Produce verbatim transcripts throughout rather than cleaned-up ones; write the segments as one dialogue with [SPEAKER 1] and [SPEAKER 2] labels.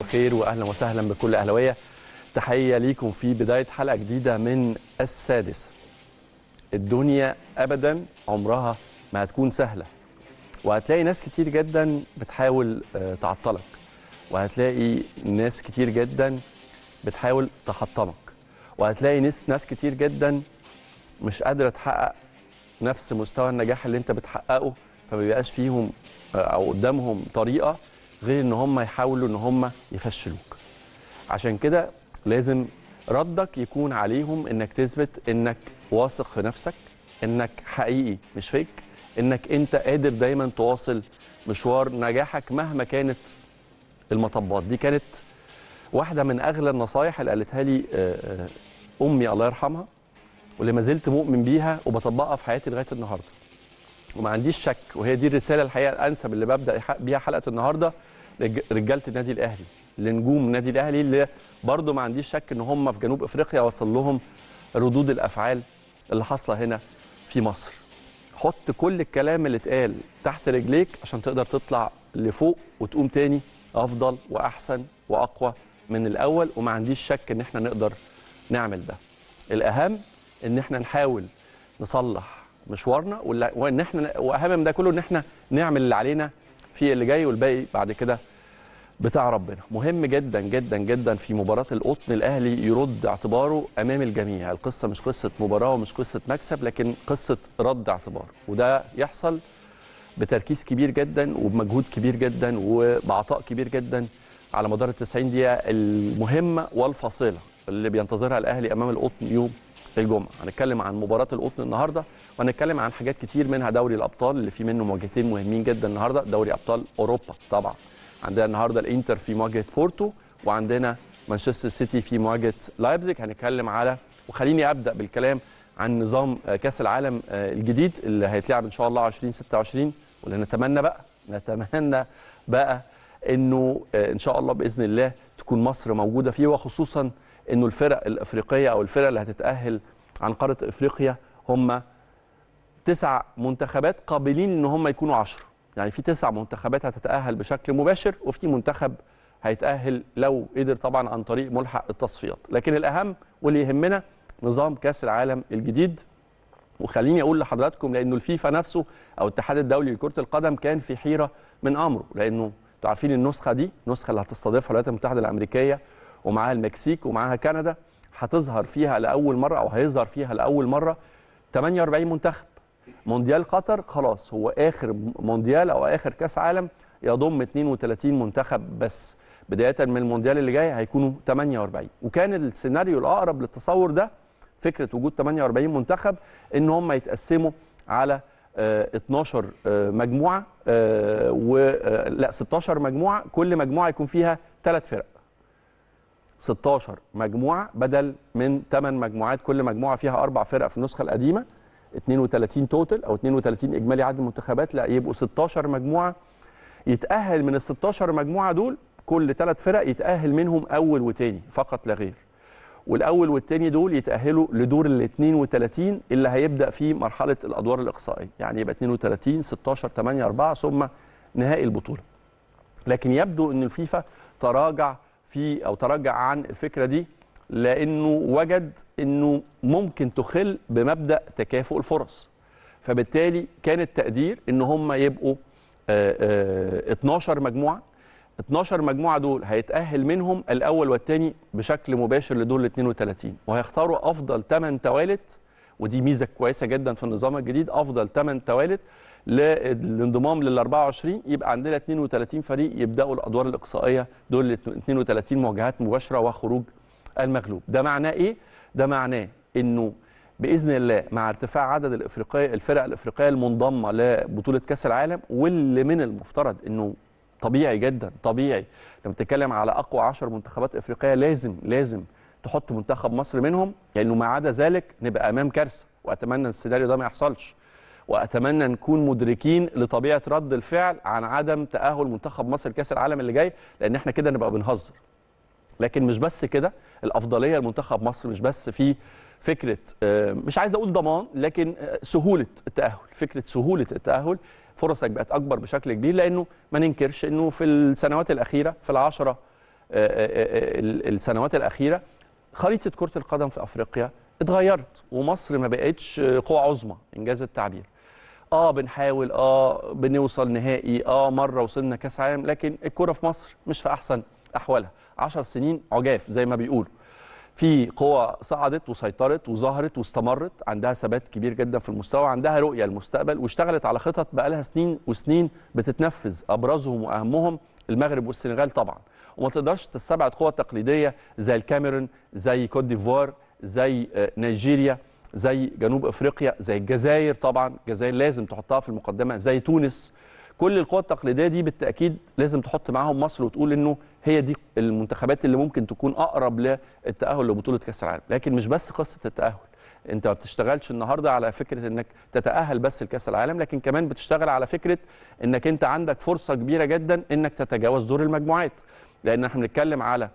[SPEAKER 1] الخير واهلا وسهلا بكل اهلاويه. تحيه ليكم في بدايه حلقه جديده من السادسه. الدنيا ابدا عمرها ما هتكون سهله، وهتلاقي ناس كتير جدا بتحاول تعطلك، وهتلاقي ناس كتير جدا بتحاول تحطمك، وهتلاقي ناس ناس كتير جدا مش قادره تحقق نفس مستوى النجاح اللي انت بتحققه، فما بيبقاش فيهم او قدامهم طريقه غير ان هم يحاولوا ان هم يفشلوك. عشان كده لازم ردك يكون عليهم انك تثبت انك واثق في نفسك، انك حقيقي مش فيك، انك انت قادر دايما تواصل مشوار نجاحك مهما كانت المطبات. دي كانت واحده من اغلى النصايح اللي قالتها لي امي الله يرحمها، واللي ما زلت مؤمن بيها وبطبقها في حياتي لغايه النهارده. وما عنديش شك، وهي دي الرساله الحقيقه الانسب اللي ببدا بيها حلقه النهارده لرجاله النادي الاهلي، لنجوم النادي الاهلي اللي برضه ما عنديش شك ان هم في جنوب افريقيا وصل لهم ردود الافعال اللي حاصله هنا في مصر. حط كل الكلام اللي اتقال تحت رجليك عشان تقدر تطلع لفوق وتقوم تاني افضل واحسن واقوى من الاول، وما عنديش شك ان احنا نقدر نعمل ده. الاهم ان احنا نحاول نصلح مشوارنا، وان احنا واهم من ده كله ان احنا نعمل اللي علينا في اللي جاي، والباقي بعد كده بتاع ربنا. مهم جدا جدا جدا في مباراه القطن الاهلي يرد اعتباره امام الجميع. القصه مش قصه مباراه ومش قصه مكسب، لكن قصه رد اعتبار، وده يحصل بتركيز كبير جدا وبمجهود كبير جدا وبعطاء كبير جدا على مدار التسعين دقيقه المهمه والفاصله اللي بينتظرها الاهلي امام القطن يوم الجمعه. هنتكلم عن مباراه القطن النهارده، وهنتكلم عن حاجات كتير منها دوري الابطال اللي فيه منه مواجهتين مهمين جدا النهارده، دوري ابطال اوروبا طبعا. عندنا النهارده الانتر في مواجهه بورتو، وعندنا مانشستر سيتي في مواجهه لايبزيج. هنتكلم على، وخليني ابدا بالكلام عن نظام كاس العالم الجديد اللي هيتلعب ان شاء الله ألفين وستة وعشرين، واللي نتمنى بقى نتمنى بقى انه ان شاء الله باذن الله تكون مصر موجوده فيه، وخصوصا انه الفرق الافريقيه او الفرق اللي هتتاهل عن قاره افريقيا هم تسع منتخبات قابلين ان هم يكونوا عشرة. يعني في تسع منتخبات هتتاهل بشكل مباشر، وفي منتخب هيتاهل لو قدر طبعا عن طريق ملحق التصفيات. لكن الاهم واللي يهمنا نظام كاس العالم الجديد. وخليني اقول لحضراتكم، لانه الفيفا نفسه او الاتحاد الدولي لكره القدم كان في حيره من امره، لانه انتوا عارفين النسخه دي النسخه اللي هتستضيفها الولايات المتحده الامريكيه ومعاها المكسيك ومعاها كندا، هتظهر فيها لاول مره او هيظهر فيها لاول مره ثمانية وأربعين منتخب. مونديال قطر خلاص هو اخر مونديال او اخر كاس عالم يضم اثنين وثلاثين منتخب بس، بدايه من المونديال اللي جاي هيكونوا ثمانية وأربعين. وكان السيناريو الاقرب للتصور ده فكره وجود ثمانية وأربعين منتخب ان هم يتقسموا على اثناشر مجموعه و لا ستاشر مجموعه، كل مجموعه يكون فيها ثلاث فرق. ستاشر مجموعه بدل من ثمان مجموعات كل مجموعه فيها اربع فرق في النسخه القديمه، اثنين وثلاثين توتال او اثنين وثلاثين اجمالي عدد المنتخبات، لا يبقوا ستاشر مجموعه. يتاهل من ال ستاشر مجموعه دول كل ثلاث فرق يتاهل منهم اول وثاني فقط لا غير، والاول والثاني دول يتاهلوا لدور ال اثنين وثلاثين اللي هيبدا فيه مرحله الادوار الاقصائيه، يعني يبقى اثنين وثلاثين ستاشر ثمانية أربعة ثم نهائي البطوله. لكن يبدو ان الفيفا تراجع في او تراجع عن الفكره دي، لانه وجد انه ممكن تخل بمبدا تكافؤ الفرص، فبالتالي كان التقدير ان هم يبقوا اثناشر مجموعه. اثناشر مجموعه دول هيتاهل منهم الاول والثاني بشكل مباشر لدور ال اثنين وثلاثين، وهيختاروا افضل ثمان توالت، ودي ميزه كويسه جدا في النظام الجديد، افضل ثمان توالت للانضمام لل أربعة وعشرين. يبقى عندنا اثنين وثلاثين فريق يبداوا الادوار الاقصائيه دول اثنين وثلاثين مواجهات مباشره وخروج المغلوب. ده معناه ايه؟ ده معناه انه باذن الله مع ارتفاع عدد الافريقيه الفرق الافريقيه المنضمه لبطوله كاس العالم، واللي من المفترض انه طبيعي جدا طبيعي لما تتكلم على اقوى عشر منتخبات افريقيه لازم لازم تحط منتخب مصر منهم، لانه ما عدا ذلك نبقى امام كارثه. واتمنى السيناريو ده ما يحصلش، واتمنى نكون مدركين لطبيعه رد الفعل عن عدم تاهل منتخب مصر لكاس العالم اللي جاي، لان احنا كده نبقى بنهزر. لكن مش بس كده، الافضليه لمنتخب مصر مش بس في فكره مش عايز اقول ضمان، لكن سهوله التاهل. فكره سهوله التاهل فرصك بقت اكبر بشكل كبير، لانه ما ننكرش انه في السنوات الاخيره في العشره السنوات الاخيره خريطه كره القدم في افريقيا اتغيرت، ومصر ما بقتش قوه عظمى انجاز التعبير. اه بنحاول، اه بنوصل نهائي، اه مره وصلنا كاس عالم، لكن الكره في مصر مش في احسن احوالها. عشر سنين عجاف زي ما بيقولوا. في قوى صعدت وسيطرت وظهرت واستمرت، عندها ثبات كبير جدا في المستوى، عندها رؤيه للمستقبل، واشتغلت على خطط بقى لها سنين وسنين بتتنفذ، ابرزهم واهمهم المغرب والسنغال طبعا. وما تقدرش تستبعد قوى تقليديه زي الكاميرون، زي كوت ديفوار، زي نيجيريا، زي جنوب افريقيا، زي الجزائر طبعا، الجزائر لازم تحطها في المقدمه، زي تونس. كل القوى التقليديه دي بالتاكيد لازم تحط معاهم مصر وتقول انه هي دي المنتخبات اللي ممكن تكون اقرب للتاهل لبطوله كاس العالم. لكن مش بس قصه التاهل، انت ما بتشتغلش النهارده على فكره انك تتاهل بس لكاس العالم، لكن كمان بتشتغل على فكره انك انت عندك فرصه كبيره جدا انك تتجاوز دور المجموعات، لان احنا بنتكلم على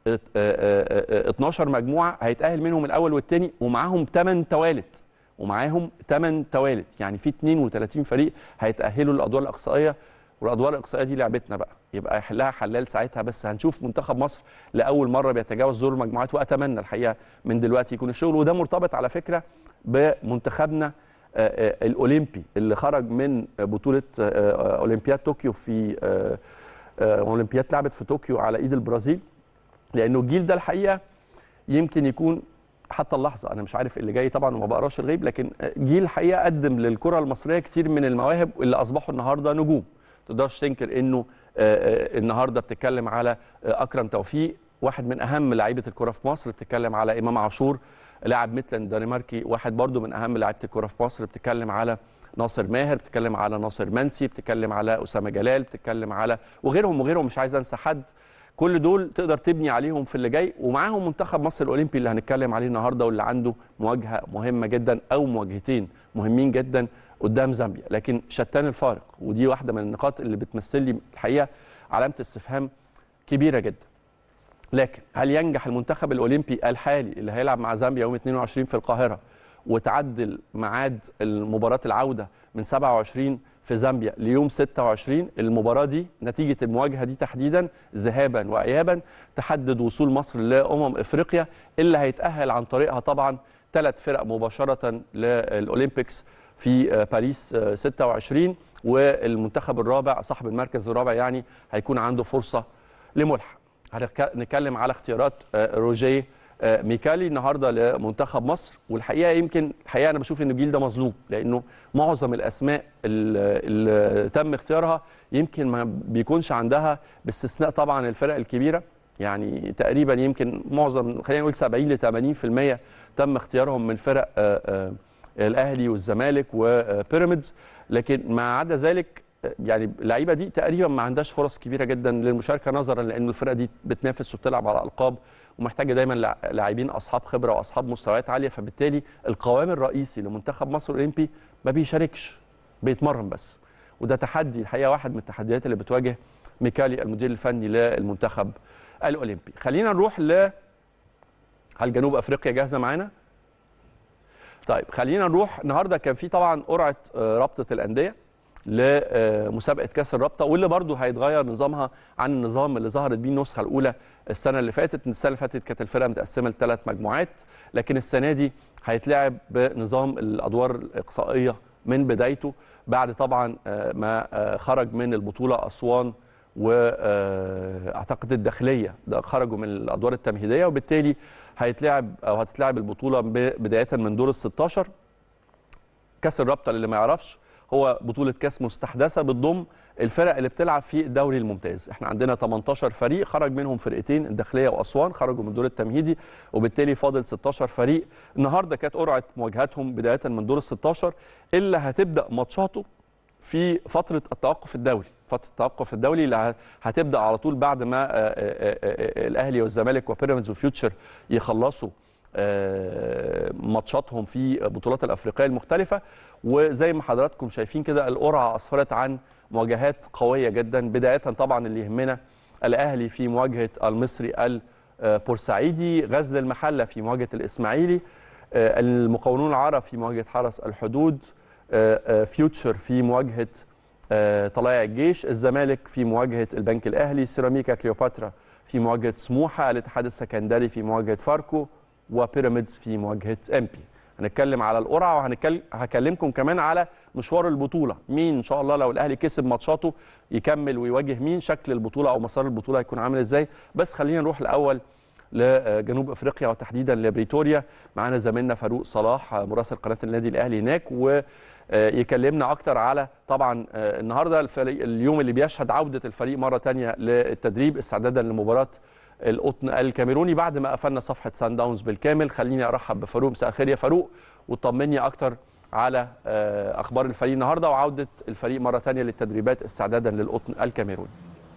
[SPEAKER 1] اتناشر مجموعه هيتاهل منهم الاول والثاني، ومعاهم ثمان توالت ومعاهم ثمان توالت، يعني في اثنين وثلاثين فريق هيتاهلوا للادوار الاقصائيه. والادوار الاقصائيه دي لعبتنا بقى، يبقى يحلها حلال ساعتها. بس هنشوف منتخب مصر لاول مره بيتجاوز دور المجموعات، واتمنى الحقيقه من دلوقتي يكون الشغل. وده مرتبط على فكره بمنتخبنا الاولمبي اللي خرج من بطوله اولمبياد طوكيو، في اولمبياد لعبت في طوكيو على ايد البرازيل. لانه الجيل ده الحقيقه يمكن يكون حتى اللحظه، انا مش عارف اللي جاي طبعا وما بقراش الغيب، لكن جيل الحقيقه قدم للكره المصريه كتير من المواهب اللي اصبحوا النهارده نجوم. ما تقدرش تنكر انه النهارده بتتكلم على اكرم توفيق، واحد من اهم لعيبه الكره في مصر، بتتكلم على امام عاشور لاعب ميتلاند الدنماركي، واحد برده من اهم لعيبه الكره في مصر، بتتكلم على ناصر ماهر، بتتكلم على ناصر منسي، بتتكلم على اسامه جلال، بتتكلم على وغيرهم وغيرهم، مش عايز انسى حد. كل دول تقدر تبني عليهم في اللي جاي، ومعاهم منتخب مصر الاولمبي اللي هنتكلم عليه النهارده، واللي عنده مواجهه مهمه جدا او مواجهتين مهمين جدا قدام زامبيا، لكن شتان الفارق. ودي واحده من النقاط اللي بتمثل لي الحقيقه علامه استفهام كبيره جدا. لكن هل ينجح المنتخب الاولمبي الحالي اللي هيلعب مع زامبيا يوم اثنين وعشرين في القاهره، وتعدل ميعاد المباراه العوده من سبعة وعشرين في زامبيا ليوم ستة وعشرين؟ المباراه دي نتيجه المواجهه دي تحديدا ذهابا وايابا تحدد وصول مصر لامم افريقيا، اللي هيتاهل عن طريقها طبعا ثلاث فرق مباشره للاولمبيكس في باريس ستة وعشرين، والمنتخب الرابع صاحب المركز الرابع يعني هيكون عنده فرصه لملحق. هنتكلم على اختيارات روجيه ميكالي النهارده لمنتخب مصر، والحقيقه يمكن الحقيقه انا بشوف ان الجيل ده مظلوم، لانه معظم الاسماء اللي تم اختيارها يمكن ما بيكونش عندها، باستثناء طبعا الفرق الكبيره، يعني تقريبا يمكن معظم خلينا نقول سبعين ل ثمانين بالمئة تم اختيارهم من فرق الاهلي والزمالك وبيراميدز، لكن ما عدا ذلك يعني اللعيبه دي تقريبا ما عندهاش فرص كبيره جدا للمشاركه، نظرا لان الفرقه دي بتنافس وبتلعب على القاب ومحتاجه دايما لاعبين اصحاب خبره واصحاب مستويات عاليه، فبالتالي القوام الرئيسي لمنتخب مصر الاولمبي ما بيشاركش، بيتمرن بس. وده تحدي الحقيقه، واحد من التحديات اللي بتواجه ميكالي المدير الفني للمنتخب الاولمبي. خلينا نروح ل هل جنوب افريقيا جاهزه معانا؟ طيب خلينا نروح. النهارده كان في طبعا قرعه رابطه الانديه لمسابقه كاس الرابطه، واللي برضه هيتغير نظامها عن النظام اللي ظهرت بيه النسخه الاولى السنه اللي فاتت. السنه اللي فاتت كانت الفرقه متقسمه لثلاث مجموعات، لكن السنه دي هيتلعب بنظام الادوار الاقصائيه من بدايته، بعد طبعا ما خرج من البطوله اسوان واعتقد الداخليه ده خرجوا من الادوار التمهيديه، وبالتالي هيتلعب او هتتلعب البطوله بدايه من دور ال ستاشر. كاس الرابطه اللي ما يعرفش هو بطوله كاس مستحدثه بتضم الفرق اللي بتلعب في الدوري الممتاز. احنا عندنا تمنتاشر فريق، خرج منهم فرقتين الداخليه واسوان خرجوا من الدور التمهيدي، وبالتالي فاضل ستاشر فريق. النهارده كانت قرعه مواجهاتهم بدايه من دور ال ستاشر، اللي هتبدا ماتشاته في فتره التوقف الدولي. فتره التوقف الدولي اللي هتبدا على طول بعد ما الاهلي والزمالك وبيراميدز وفيوتشر يخلصوا ماتشاتهم في البطولات الافريقيه المختلفه. وزي ما حضراتكم شايفين كده القرعه اسفرت عن مواجهات قويه جدا، بدايه طبعا اللي يهمنا الاهلي في مواجهه المصري البورسعيدي، غزل المحله في مواجهه الاسماعيلي، المقاولون العرب في مواجهه حرس الحدود، فيوتشر في مواجهه طلائع الجيش، الزمالك في مواجهه البنك الاهلي، سيراميكا كليوباترا في مواجهه سموحه، الاتحاد السكندري في مواجهه فاركو، وبيراميدز في مواجهه امبي. هنتكلم على القرعه وهكلمكم كمان على مشوار البطوله، مين ان شاء الله لو الاهلي كسب ماتشاته يكمل ويواجه مين، شكل البطوله او مسار البطوله هيكون عامل ازاي. بس خلينا نروح الاول لجنوب افريقيا وتحديدا لبريتوريا. معانا زميلنا فاروق صلاح مراسل قناه النادي الاهلي هناك، ويكلمنا اكتر على طبعا النهارده الفريق اليوم اللي بيشهد عوده الفريق مره ثانيه للتدريب استعدادا لمباراه القطن الكاميروني بعد ما قفلنا صفحه سان داونز بالكامل. خليني ارحب بفاروق. مساء الخير يا فاروق، وطمني اكتر على اخبار الفريق النهارده وعوده الفريق مره ثانيه للتدريبات استعدادا للقطن الكاميروني.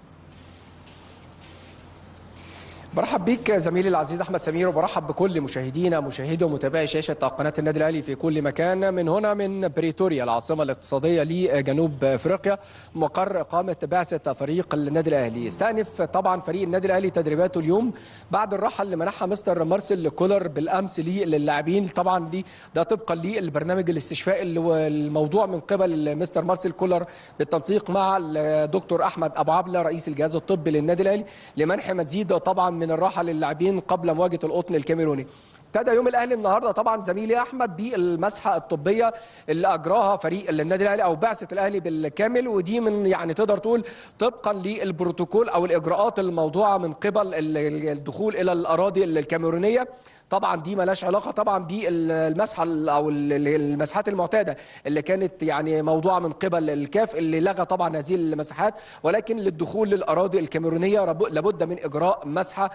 [SPEAKER 2] برحب بيك زميلي العزيز احمد سمير، وبرحب بكل مشاهدينا مشاهدي ومتابعي شاشه قناه النادي الاهلي في كل مكان من هنا من بريتوريا العاصمه الاقتصاديه لجنوب افريقيا، مقر اقامه بعثه فريق النادي الاهلي. استأنف طبعا فريق النادي الاهلي تدريباته اليوم بعد الراحه اللي منحها مستر مارسيل كولر بالامس للاعبين. طبعا دي ده طبقا للبرنامج الاستشفائي اللي هو الموضوع من قبل مستر مارسيل كولر بالتنسيق مع الدكتور احمد ابو عبله رئيس الجهاز الطبي للنادي الاهلي لمنح مزيد طبعا من الراحه للاعبين قبل مواجهه القطن الكاميروني. ابتدى يوم الاهلي النهارده طبعا زميلي احمد بالمسحه الطبيه اللي اجراها فريق النادي الاهلي او بعثه الاهلي بالكامل، ودي من يعني تقدر تقول طبقا للبروتوكول او الاجراءات الموضوعه من قبل الدخول الى الاراضي الكاميرونيه. طبعا دي مالهاش علاقه طبعا بالمسحه او المسحات المعتاده اللي كانت يعني موضوعه من قبل الكاف اللي لغى طبعا هذه المساحات، ولكن للدخول للاراضي الكاميرونيه لابد من اجراء مسحه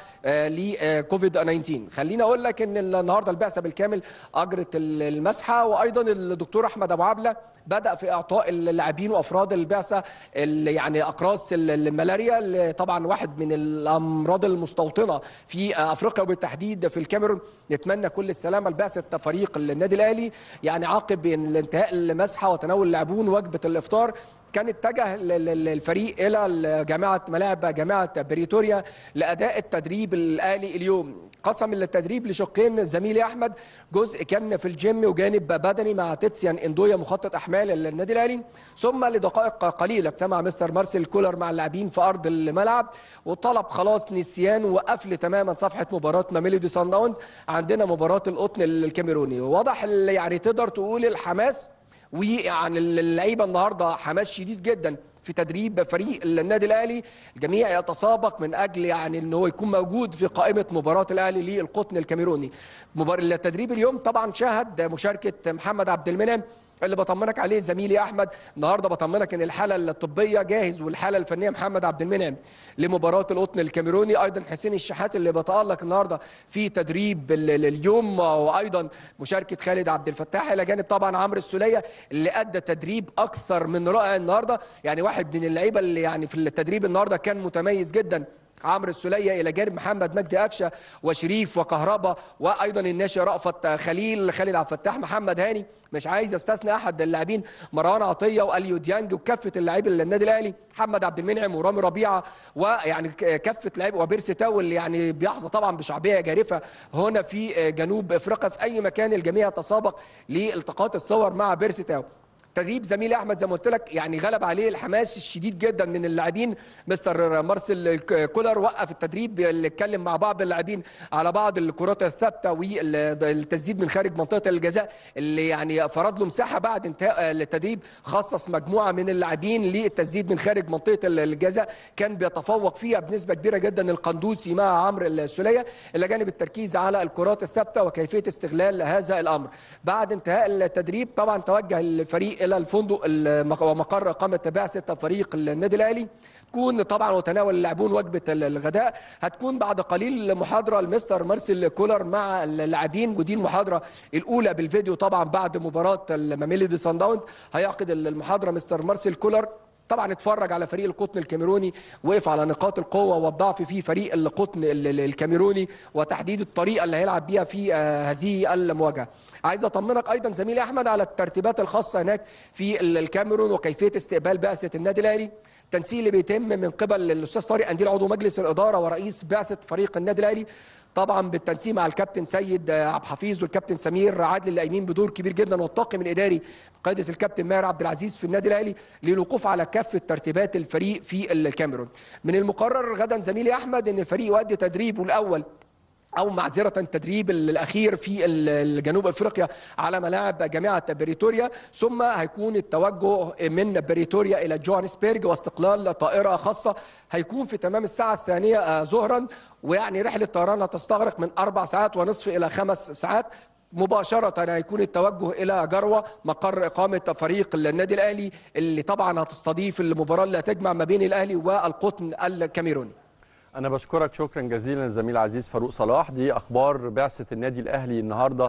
[SPEAKER 2] لكوفيد تسعة عشر. خليني اقول لك ان النهارده البعثه بالكامل اجرت المسحه، وايضا الدكتور احمد ابو عبله بدأ في إعطاء اللاعبين وأفراد البعثة يعني أقراص الملاريا اللي طبعا واحد من الأمراض المستوطنة في أفريقيا وبالتحديد في الكاميرون. نتمنى كل السلامة لبعثة فريق النادي الأهلي يعني عقب انتهاء المسحة وتناول اللاعبون وجبة الإفطار. كان اتجه الفريق الى جامعه ملاعب جامعه بريتوريا لاداء التدريب الاهلي اليوم. قسم التدريب لشقين زميلي احمد، جزء كان في الجيم وجانب بدني مع تيتسيان اندويا مخطط احمال النادي الاهلي، ثم لدقائق قليله اجتمع مستر مارسيل كولر مع اللاعبين في ارض الملعب وطلب خلاص نسيان وقفل تماما صفحه مباراه ميلودي سان داونز. عندنا مباراه القطن الكاميروني، وواضح يعني تقدر تقول الحماس ويعني اللعيبه النهارده حماس شديد جدا في تدريب فريق النادي الاهلي. الجميع يتسابق من اجل يعني ان هو يكون موجود في قائمه مباراه الاهلي للقطن الكاميروني. التدريب اليوم طبعا شهد مشاركه محمد عبد المنعم اللي بطمنك عليه زميلي احمد. النهارده بطمنك ان الحاله الطبيه جاهز والحاله الفنيه محمد عبد المنعم لمباراه القطن الكاميروني. ايضا حسين الشحات اللي بتالق النهارده في تدريب اليوم، وايضا مشاركه خالد عبد الفتاح الى جانب طبعا عمرو السوليه اللي ادى تدريب اكثر من رائع النهارده. يعني واحد من اللعيبه اللي يعني في التدريب النهارده كان متميز جدا عمرو السوليه الى جانب محمد مجدي قفشه وشريف وكهربا، وايضا الناشئ رأفت خليل خالد عبد الفتاح محمد هاني. مش عايز استثنى احد اللاعبين، مروان عطيه واليو ديانج وكافه اللاعبين النادي الاهلي، محمد عبد المنعم ورامي ربيعه، ويعني كافه لاعبين وبيرسي تاو اللي يعني بيحظى طبعا بشعبيه جارفه هنا في جنوب افريقيا. في اي مكان الجميع يتسابق لالتقاط الصور مع بيرسي تاو. تدريب زميلي احمد زي ما قلت لك يعني غلب عليه الحماس الشديد جدا من اللاعبين. مستر مارسيل كولر وقف التدريب اللي اتكلم مع بعض اللاعبين على بعض الكرات الثابته والتسديد من خارج منطقه الجزاء اللي يعني فرض له مساحه بعد انتهاء التدريب. خصص مجموعه من اللاعبين للتسديد من خارج منطقه الجزاء كان بيتفوق فيها بنسبه كبيره جدا القندوسي مع عمرو السوليه، الى جانب التركيز على الكرات الثابته وكيفيه استغلال هذا الامر. بعد انتهاء التدريب طبعا توجه الفريق الى الفندق ومقر اقامه بعثه فريق النادي الاهلي. تكون طبعا وتناول اللاعبون وجبه الغداء. هتكون بعد قليل محاضره المستر مارسيل كولر مع اللاعبين، ودي المحاضره الاولى بالفيديو طبعا بعد مباراه ميلودي سان داونز. هيعقد المحاضره مستر مارسيل كولر طبعا اتفرج على فريق القطن الكاميروني، وقف على نقاط القوه والضعف في فريق القطن الكاميروني وتحديد الطريقه اللي هيلعب بيها في هذه المواجهه. عايز اطمنك ايضا زميلي احمد على الترتيبات الخاصه هناك في الكاميرون وكيفيه استقبال بعثه النادي الاهلي. التنسيق اللي بيتم من قبل الاستاذ طارق قنديل عضو مجلس الاداره ورئيس بعثه فريق النادي الاهلي، طبعا بالتنسيق مع الكابتن سيد عبد الحفيظ والكابتن سمير عادل اللي قايمين بدور كبير جدا، والطاقم الاداري بقياده الكابتن ماهر عبد العزيز في النادي الاهلي للوقوف على كافه ترتيبات الفريق في الكاميرون. من المقرر غدا زميلي احمد ان الفريق يؤدي تدريبه الاول او معذره التدريب الاخير في جنوب افريقيا على ملاعب جامعه بريتوريا، ثم هيكون التوجه من بريتوريا الى جوهانسبرج واستقلال طائره خاصه هيكون في تمام الساعه الثانيه ظهرا، ويعني رحله طيران هتستغرق من اربع ساعات ونصف الى خمس ساعات. مباشرة هيكون التوجه إلى جروة مقر إقامة فريق النادي الأهلي اللي طبعا هتستضيف المباراة اللي هتجمع ما بين الأهلي والقطن الكاميروني.
[SPEAKER 1] أنا بشكرك شكرا جزيلا الزميل العزيز فاروق صلاح. دي أخبار بعثة النادي الأهلي النهاردة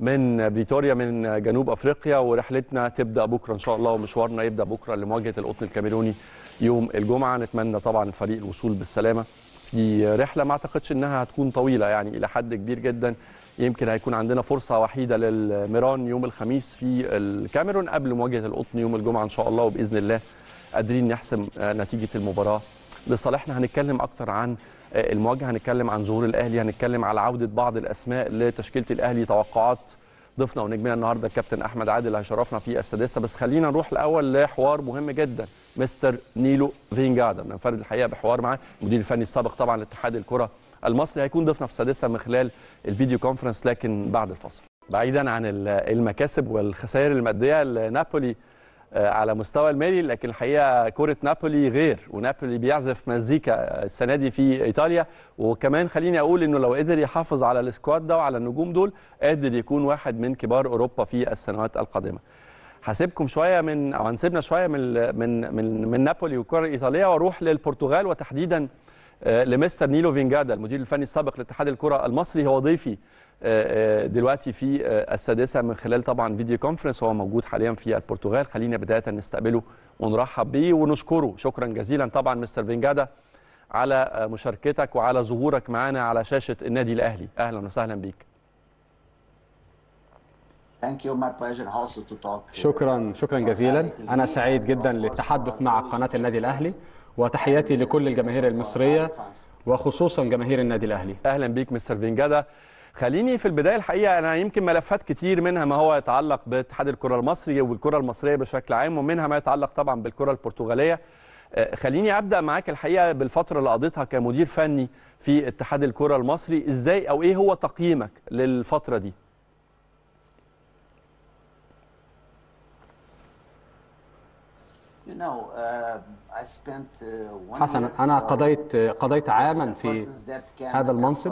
[SPEAKER 1] من بريتوريا من جنوب أفريقيا، ورحلتنا تبدأ بكرة إن شاء الله، ومشوارنا يبدأ بكرة لمواجهة القطن الكاميروني يوم الجمعة. نتمنى طبعا الفريق الوصول بالسلامة في رحلة ما أعتقدش إنها هتكون طويلة يعني إلى حد كبير جدا. يمكن هيكون عندنا فرصة وحيدة للميران يوم الخميس في الكاميرون قبل مواجهة القطن يوم الجمعة إن شاء الله، وبإذن الله قادرين نحسم نتيجة المباراة لصالحنا. هنتكلم أكتر عن المواجهة، هنتكلم عن ظهور الأهلي، هنتكلم على عودة بعض الأسماء لتشكيلة الأهلي، توقعات ضيفنا ونجمنا النهارده الكابتن أحمد عادل اللي هيشرفنا في السادسة. بس خلينا نروح الأول لحوار مهم جدا، مستر نيلو فينجادا. بننفرد الحقيقة بحوار معاه المدير الفني السابق طبعا لاتحاد الكرة المصري، هيكون ضيفنا في السادسة من خلال الفيديو كونفرنس لكن بعد الفاصل. بعيدا عن المكاسب والخسائر المادية لنابولي على مستوى المالي، لكن الحقيقه كره نابولي غير، ونابولي بيعزف مزيكا السنه دي في ايطاليا، وكمان خليني اقول انه لو قدر يحافظ على السكواد ده وعلى النجوم دول قادر يكون واحد من كبار اوروبا في السنوات القادمه. هسيبكم شويه من او هنسيبنا شويه من من من, من نابولي والكره الايطاليه واروح للبرتغال، وتحديدا لمستر نيلو فينجادا المدير الفني السابق لاتحاد الكره المصري. هو ضيفي دلوقتي في السادسه من خلال طبعا فيديو كونفرنس، هو موجود حاليا في البرتغال. خلينا بدايه نستقبله ونرحب بيه ونشكره شكرا جزيلا طبعا مستر فينجادا على مشاركتك وعلى ظهورك معنا على شاشه النادي الاهلي. اهلا وسهلا بيك.
[SPEAKER 3] شكرا شكرا جزيلا. انا سعيد جدا للتحدث مع قناه النادي الاهلي، وتحياتي لكل الجماهير المصريه وخصوصا جماهير النادي الاهلي.
[SPEAKER 1] اهلا بيك مستر فينجادا. خليني في البدايه الحقيقه انا يمكن ملفات كتير منها ما هو يتعلق باتحاد الكره المصري والكره المصريه بشكل عام، ومنها ما يتعلق طبعا بالكره البرتغاليه. خليني ابدا معاك الحقيقه بالفتره اللي قضيتها كمدير فني في اتحاد الكره المصري، ازاي او ايه هو تقييمك للفتره دي؟
[SPEAKER 3] حسنا، انا قضيت قضيت عاما في هذا المنصب،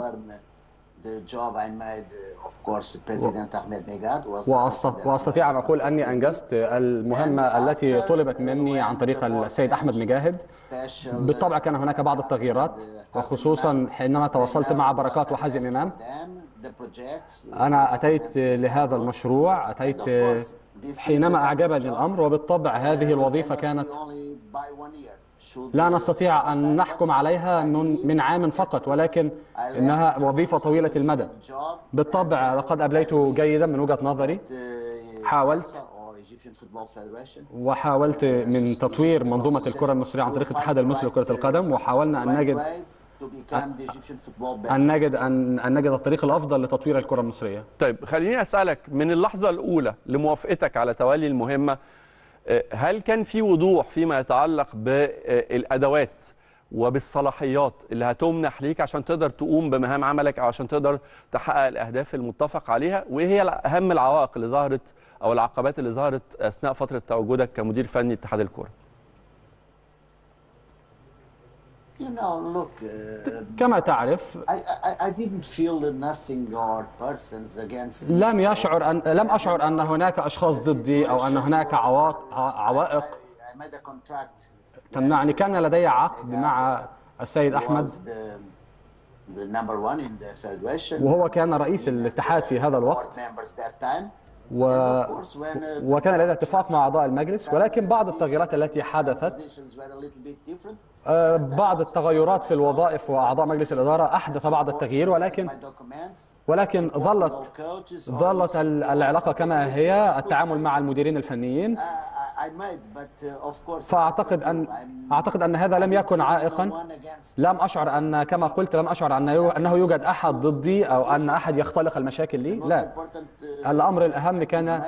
[SPEAKER 3] وأستطيع أن أقول أني أنجزت المهمة التي طلبت مني عن طريق السيد أحمد مجاهد. بالطبع كان هناك بعض التغييرات، وخصوصا حينما تواصلت مع بركات وحازم إمام. أنا أتيت لهذا المشروع، أتيت حينما أعجبني الأمر، وبالطبع هذه الوظيفة كانت لا نستطيع أن نحكم عليها من عام فقط، ولكن إنها وظيفة طويلة المدى. بالطبع لقد أبليت جيدا من وجهة نظري، حاولت وحاولت من تطوير منظومة الكرة المصرية عن طريق الاتحاد المصري لكرة القدم، وحاولنا أن نجد أن نجد أن أن نجد الطريق الأفضل لتطوير الكرة المصرية.
[SPEAKER 1] طيب خليني أسألك، من اللحظة الأولى لموافقتك على تولي المهمة، هل كان في وضوح فيما يتعلق بالأدوات وبالصلاحيات اللي هتمنح ليك عشان تقدر تقوم بمهام عملك أو عشان تقدر تحقق الأهداف المتفق عليها؟ وإيه هي أهم العوائق اللي ظهرت أو العقبات اللي ظهرت أثناء فترة تواجدك كمدير فني اتحاد الكرة؟
[SPEAKER 3] كما تعرف، لم يشعر أن لم أشعر أن هناك أشخاص ضدي أو أن هناك عوائق تمنعني. كان لدي عقد مع السيد أحمد، وهو كان رئيس الاتحاد في هذا الوقت، و... وكان لدينا اتفاق مع أعضاء المجلس، ولكن بعض التغييرات التي حدثت، بعض التغيرات في الوظائف وأعضاء مجلس الإدارة أحدث بعض التغيير، ولكن ولكن ظلت ظلت العلاقة كما هي، التعامل مع المديرين الفنيين. فأعتقد أن أعتقد أن هذا لم يكن عائقا. لم أشعر أن كما قلت لم أشعر أن أنه يوجد أحد ضدي أو أن أحد يختلق المشاكل لي. لا، الأمر الأهم كان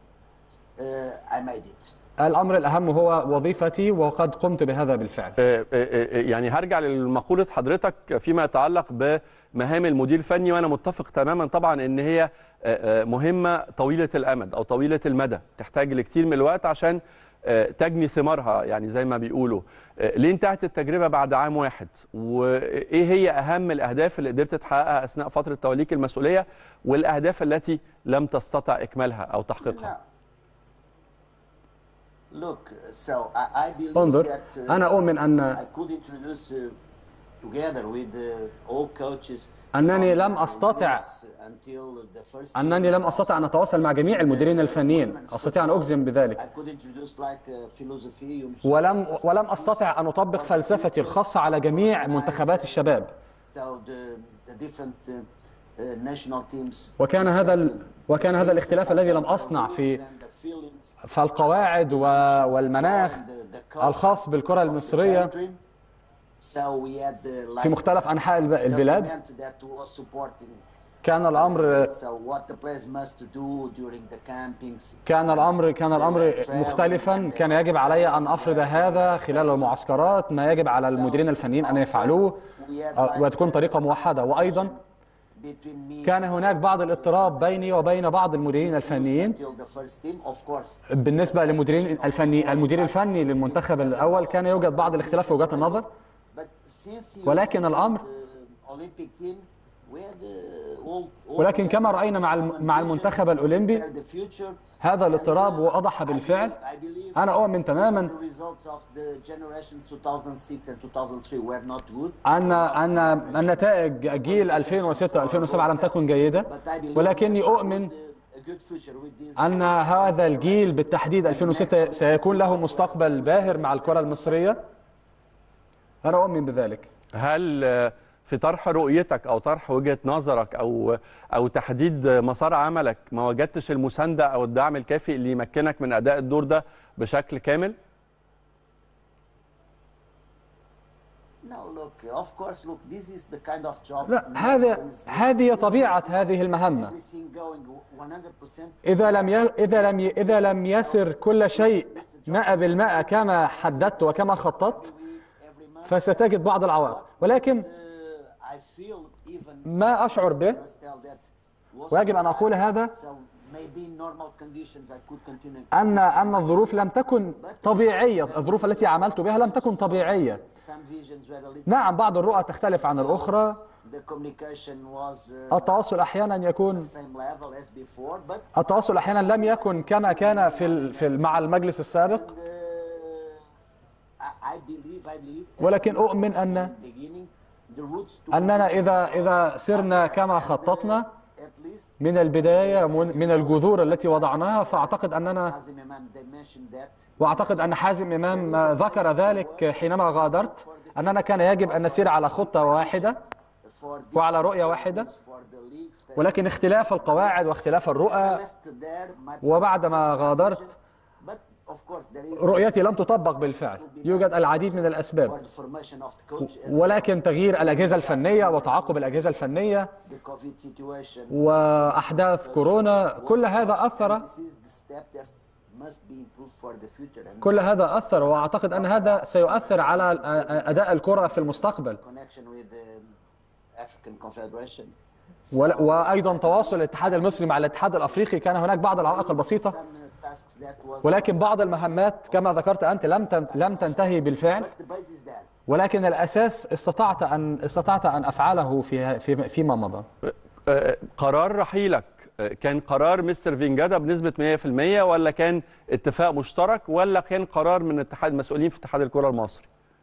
[SPEAKER 3] الأمر الأهم هو وظيفتي وقد قمت بهذا بالفعل.
[SPEAKER 1] يعني هرجع لمقولة حضرتك فيما يتعلق بمهام المدير الفني، وأنا متفق تماما طبعا أن هي مهمة طويلة الأمد أو طويلة المدى، تحتاج لكتير من الوقت عشان تجني ثمارها، يعني زي ما بيقولوا. ليه انتهت التجربة بعد عام واحد؟ وإيه هي أهم الأهداف اللي قدرت تحققها أثناء فترة توليك المسؤولية، والأهداف التي لم تستطع إكمالها أو تحقيقها؟
[SPEAKER 3] انظر، أنا أؤمن أن أنني لم أستطع أنني لم أستطع أن أتواصل مع جميع المديرين الفنيين، أستطيع أن أجزم بذلك. ولم ولم أستطع أن أطبق فلسفتي الخاصة على جميع منتخبات الشباب. وكان هذا ال... وكان هذا الاختلاف الذي لم أصنع في فالقواعد والمناخ الخاص بالكرة المصرية في مختلف أنحاء البلاد. كان الأمر كان الأمر كان الأمر مختلفا. كان يجب علي أن أفرض هذا خلال المعسكرات، ما يجب على المديرين الفنيين أن يفعلوه وتكون طريقة موحدة. وأيضا كان هناك بعض الاضطراب بيني وبين بعض المديرين الفنيين بالنسبة للمديرين الفني المدير الفني للمنتخب الأول. كان يوجد بعض الاختلاف في وجهات النظر، ولكن الأمر ولكن كما رأينا مع مع المنتخب الأولمبي هذا الاضطراب وضح بالفعل. أنا أؤمن تماما أن أن النتائج جيل ألفين وستة وألفين وسبعة لم تكن جيدة، ولكني أؤمن أن هذا الجيل بالتحديد ألفين وستة سيكون له مستقبل باهر مع الكرة المصرية. أنا أؤمن بذلك.
[SPEAKER 1] هل في طرح رؤيتك أو طرح وجهة نظرك أو أو تحديد مسار عملك ما وجدتش المساندة أو الدعم الكافي اللي يمكنك من أداء الدور ده بشكل كامل؟
[SPEAKER 3] لا، هذا هذه طبيعة هذه المهمة. إذا لم ي... إذا لم ي... إذا لم يسر كل شيء مئة بالمئة كما حددت وكما خططت فستجد بعض العوائق، ولكن ما أشعر به ويجب أن أقول هذا أن أن الظروف لم تكن طبيعية. الظروف التي عملت بها لم تكن طبيعية. نعم، بعض الرؤى تختلف عن الأخرى. التواصل أحيانا يكون التواصل أحيانا لم يكن كما كان في في مع المجلس السابق، ولكن أؤمن أن أننا إذا إذا سرنا كما خططنا من البداية من الجذور التي وضعناها، فأعتقد أننا وأعتقد أن حازم إمام ذكر ذلك حينما غادرت، أننا كان يجب أن نسير على خطة واحدة وعلى رؤية واحدة، ولكن اختلاف القواعد واختلاف الرؤى. وبعدما غادرت رؤيتي لم تطبق بالفعل. يوجد العديد من الأسباب، ولكن تغيير الأجهزة الفنية وتعاقب الأجهزة الفنية وأحداث كورونا، كل هذا أثر كل هذا أثر وأعتقد أن هذا سيؤثر على أداء الكرة في المستقبل. وأيضا تواصل الاتحاد المصري مع الاتحاد الأفريقي، كان هناك بعض العوائق البسيطة، ولكن بعض المهمات كما ذكرت أنت لم لم تنتهي بالفعل، ولكن الأساس استطعت أن استطعت أن أفعله في في فيما مضى.
[SPEAKER 1] قرار رحيلك كان قرار مستر فينجادا بنسبة مئة في المئة، ولا كان اتفاق مشترك، ولا كان قرار من اتحاد المسؤولين في اتحاد الكرة المصري؟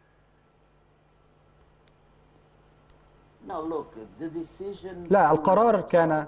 [SPEAKER 3] لا، القرار كان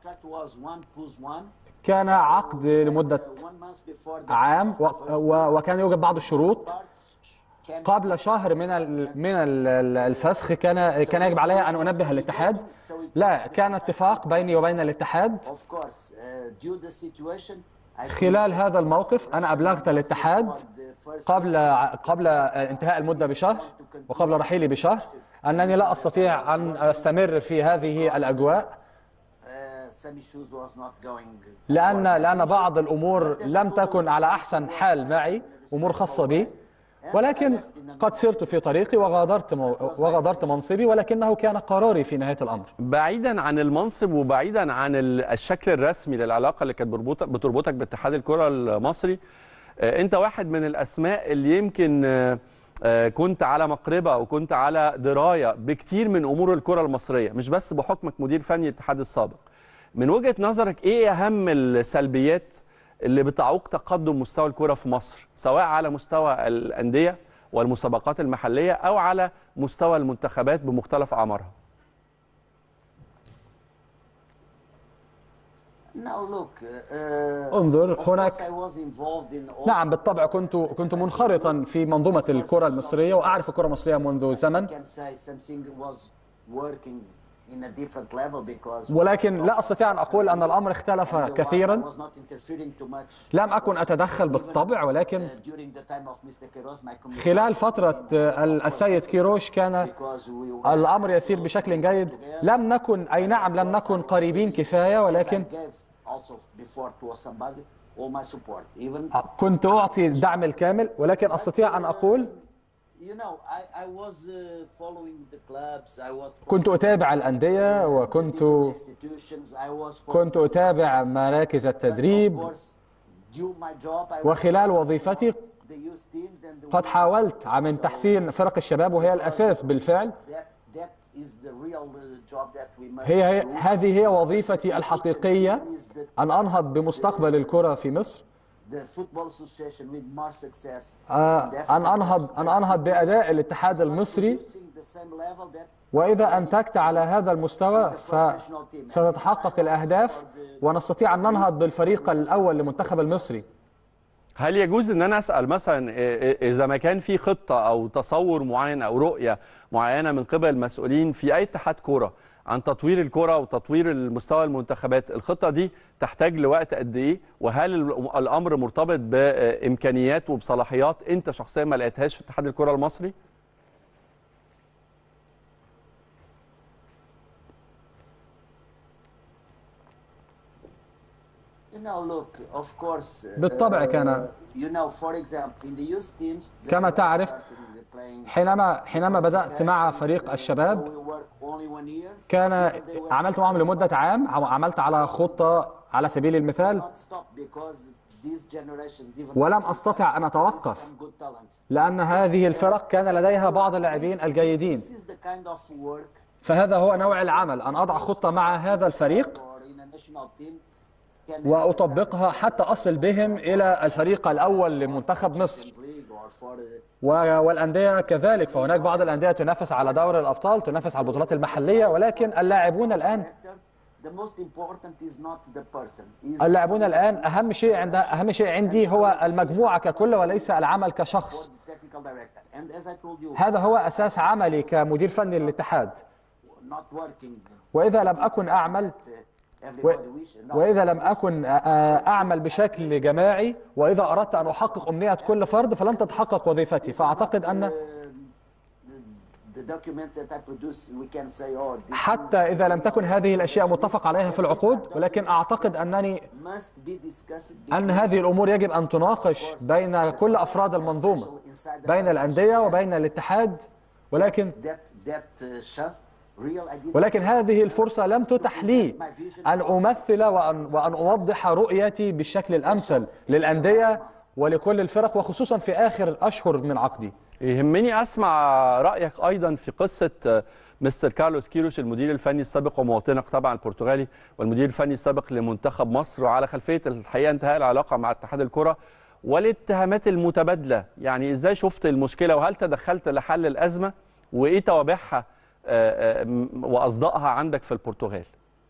[SPEAKER 3] كان عقد لمدة عام، وكان يوجد بعض الشروط. قبل شهر من من الفسخ كان كان يجب علي أن أنبه الاتحاد. لا، كان اتفاق بيني وبين الاتحاد خلال هذا الموقف أنا أبلغت الاتحاد قبل قبل انتهاء المدة بشهر وقبل رحيلي بشهر أنني لا أستطيع أن أستمر في هذه الأجواء، لأن لأن بعض الأمور لم تكن على أحسن حال معي، أمور خاصة بي، ولكن قد سرت في طريقي وغادرت وغادرت منصبي، ولكنه كان قراري في نهاية الأمر.
[SPEAKER 1] بعيدا عن المنصب وبعيدا عن الشكل الرسمي للعلاقة اللي كانت بتربطك باتحاد الكرة المصري، أنت واحد من الأسماء اللي يمكن كنت على مقربة وكنت على دراية بكتير من أمور الكرة المصرية، مش بس بحكمك مدير فني الاتحاد السابق. من وجهة نظرك إيه أهم السلبيات اللي بتعوق تقدم مستوى الكرة في مصر، سواء على مستوى الأندية والمسابقات المحلية أو على مستوى المنتخبات بمختلف أعمارها؟
[SPEAKER 3] انظر، هناك نعم بالطبع كنت كنت منخرطا في منظومة الكرة المصرية وأعرف الكرة المصرية منذ زمن، ولكن لا أستطيع أن أقول أن الأمر اختلف كثيرا. لم أكن أتدخل بالطبع، ولكن خلال فترة السيد كيروش كان الأمر يسير بشكل جيد. لم نكن أي نعم لم نكن قريبين كفاية، ولكن كنت أعطي الدعم الكامل، ولكن أستطيع أن أقول كنت أتابع الأندية وكنت كنت أتابع مراكز التدريب، وخلال وظيفتي قد حاولت من تحسين فرق الشباب، وهي الأساس بالفعل. هي, هي هذه هي وظيفتي الحقيقية، أن أنهض بمستقبل الكرة في مصر، آه أن أنهض أن أنهض بأداء الاتحاد المصري، وإذا أنتجت على هذا المستوى فستتحقق الأهداف ونستطيع أن ننهض بالفريق الأول لمنتخب المصري.
[SPEAKER 1] هل يجوز ان انا اسال مثلا اذا ما كان في خطه او تصور معين او رؤيه معينه من قبل المسؤولين في اي اتحاد كوره عن تطوير الكره وتطوير المستوى المنتخبات، الخطه دي تحتاج لوقت قد ايه؟ وهل الامر مرتبط بامكانيات وبصلاحيات انت شخصيا ما لقيتهاش في اتحاد الكره المصري؟
[SPEAKER 3] بالطبع كان كما تعرف حينما حينما بدأت مع فريق الشباب كان عملت معهم لمدة عام، عملت على خطة على سبيل المثال، ولم أستطع أن أتوقف لأن هذه الفرق كان لديها بعض اللاعبين الجيدين. فهذا هو نوع العمل، أن أضع خطة مع هذا الفريق وأطبقها حتى أصل بهم إلى الفريق الأول لمنتخب مصر. والأندية كذلك، فهناك بعض الأندية تنافس على دوري الأبطال، تنافس على البطولات المحلية، ولكن اللاعبون الآن اللاعبون الآن أهم شيء عند أهم شيء عندي هو المجموعة ككل وليس العمل كشخص. هذا هو أساس عملي كمدير فني للاتحاد. وإذا لم أكن أعمل وإذا لم أكن أعمل بشكل جماعي، وإذا أردت أن أحقق أمنية كل فرد فلن تتحقق وظيفتي. فأعتقد أن حتى إذا لم تكن هذه الأشياء متفق عليها في العقود، ولكن أعتقد أنني أن هذه الأمور يجب أن تناقش بين كل أفراد المنظومة، بين الأندية وبين الاتحاد، ولكن ولكن هذه الفرصة لم تتح لي أن أمثل وأن, وأن أوضح رؤيتي بالشكل الأمثل للأندية ولكل الفرق، وخصوصا في آخر أشهر من عقدي.
[SPEAKER 1] يهمني أسمع رأيك أيضا في قصة مستر كارلوس كيروش، المدير الفني السابق ومواطنك طبعا البرتغالي والمدير الفني السابق لمنتخب مصر، وعلى خلفية الحقيقة انتهاء العلاقة مع اتحاد الكرة والاتهامات المتبادلة. يعني إزاي شفت المشكلة وهل تدخلت لحل الأزمة وإيه توابعها وأصدائها عندك في البرتغال؟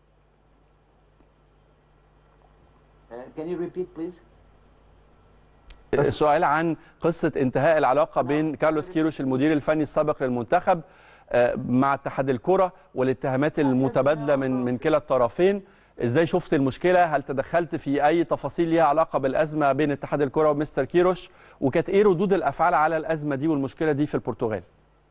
[SPEAKER 4] Can you repeat please?
[SPEAKER 1] السؤال عن قصة انتهاء العلاقة بين كارلوس كيروش المدير الفني السابق للمنتخب مع اتحاد الكرة والاتهامات المتبادلة من من كلا الطرفين. ازاي شفت المشكله؟ هل تدخلت في اي تفاصيل ليها علاقه بالازمه بين اتحاد الكره ومستر كيروش؟ وكانت ايه ردود الافعال على الازمه دي والمشكله دي في البرتغال؟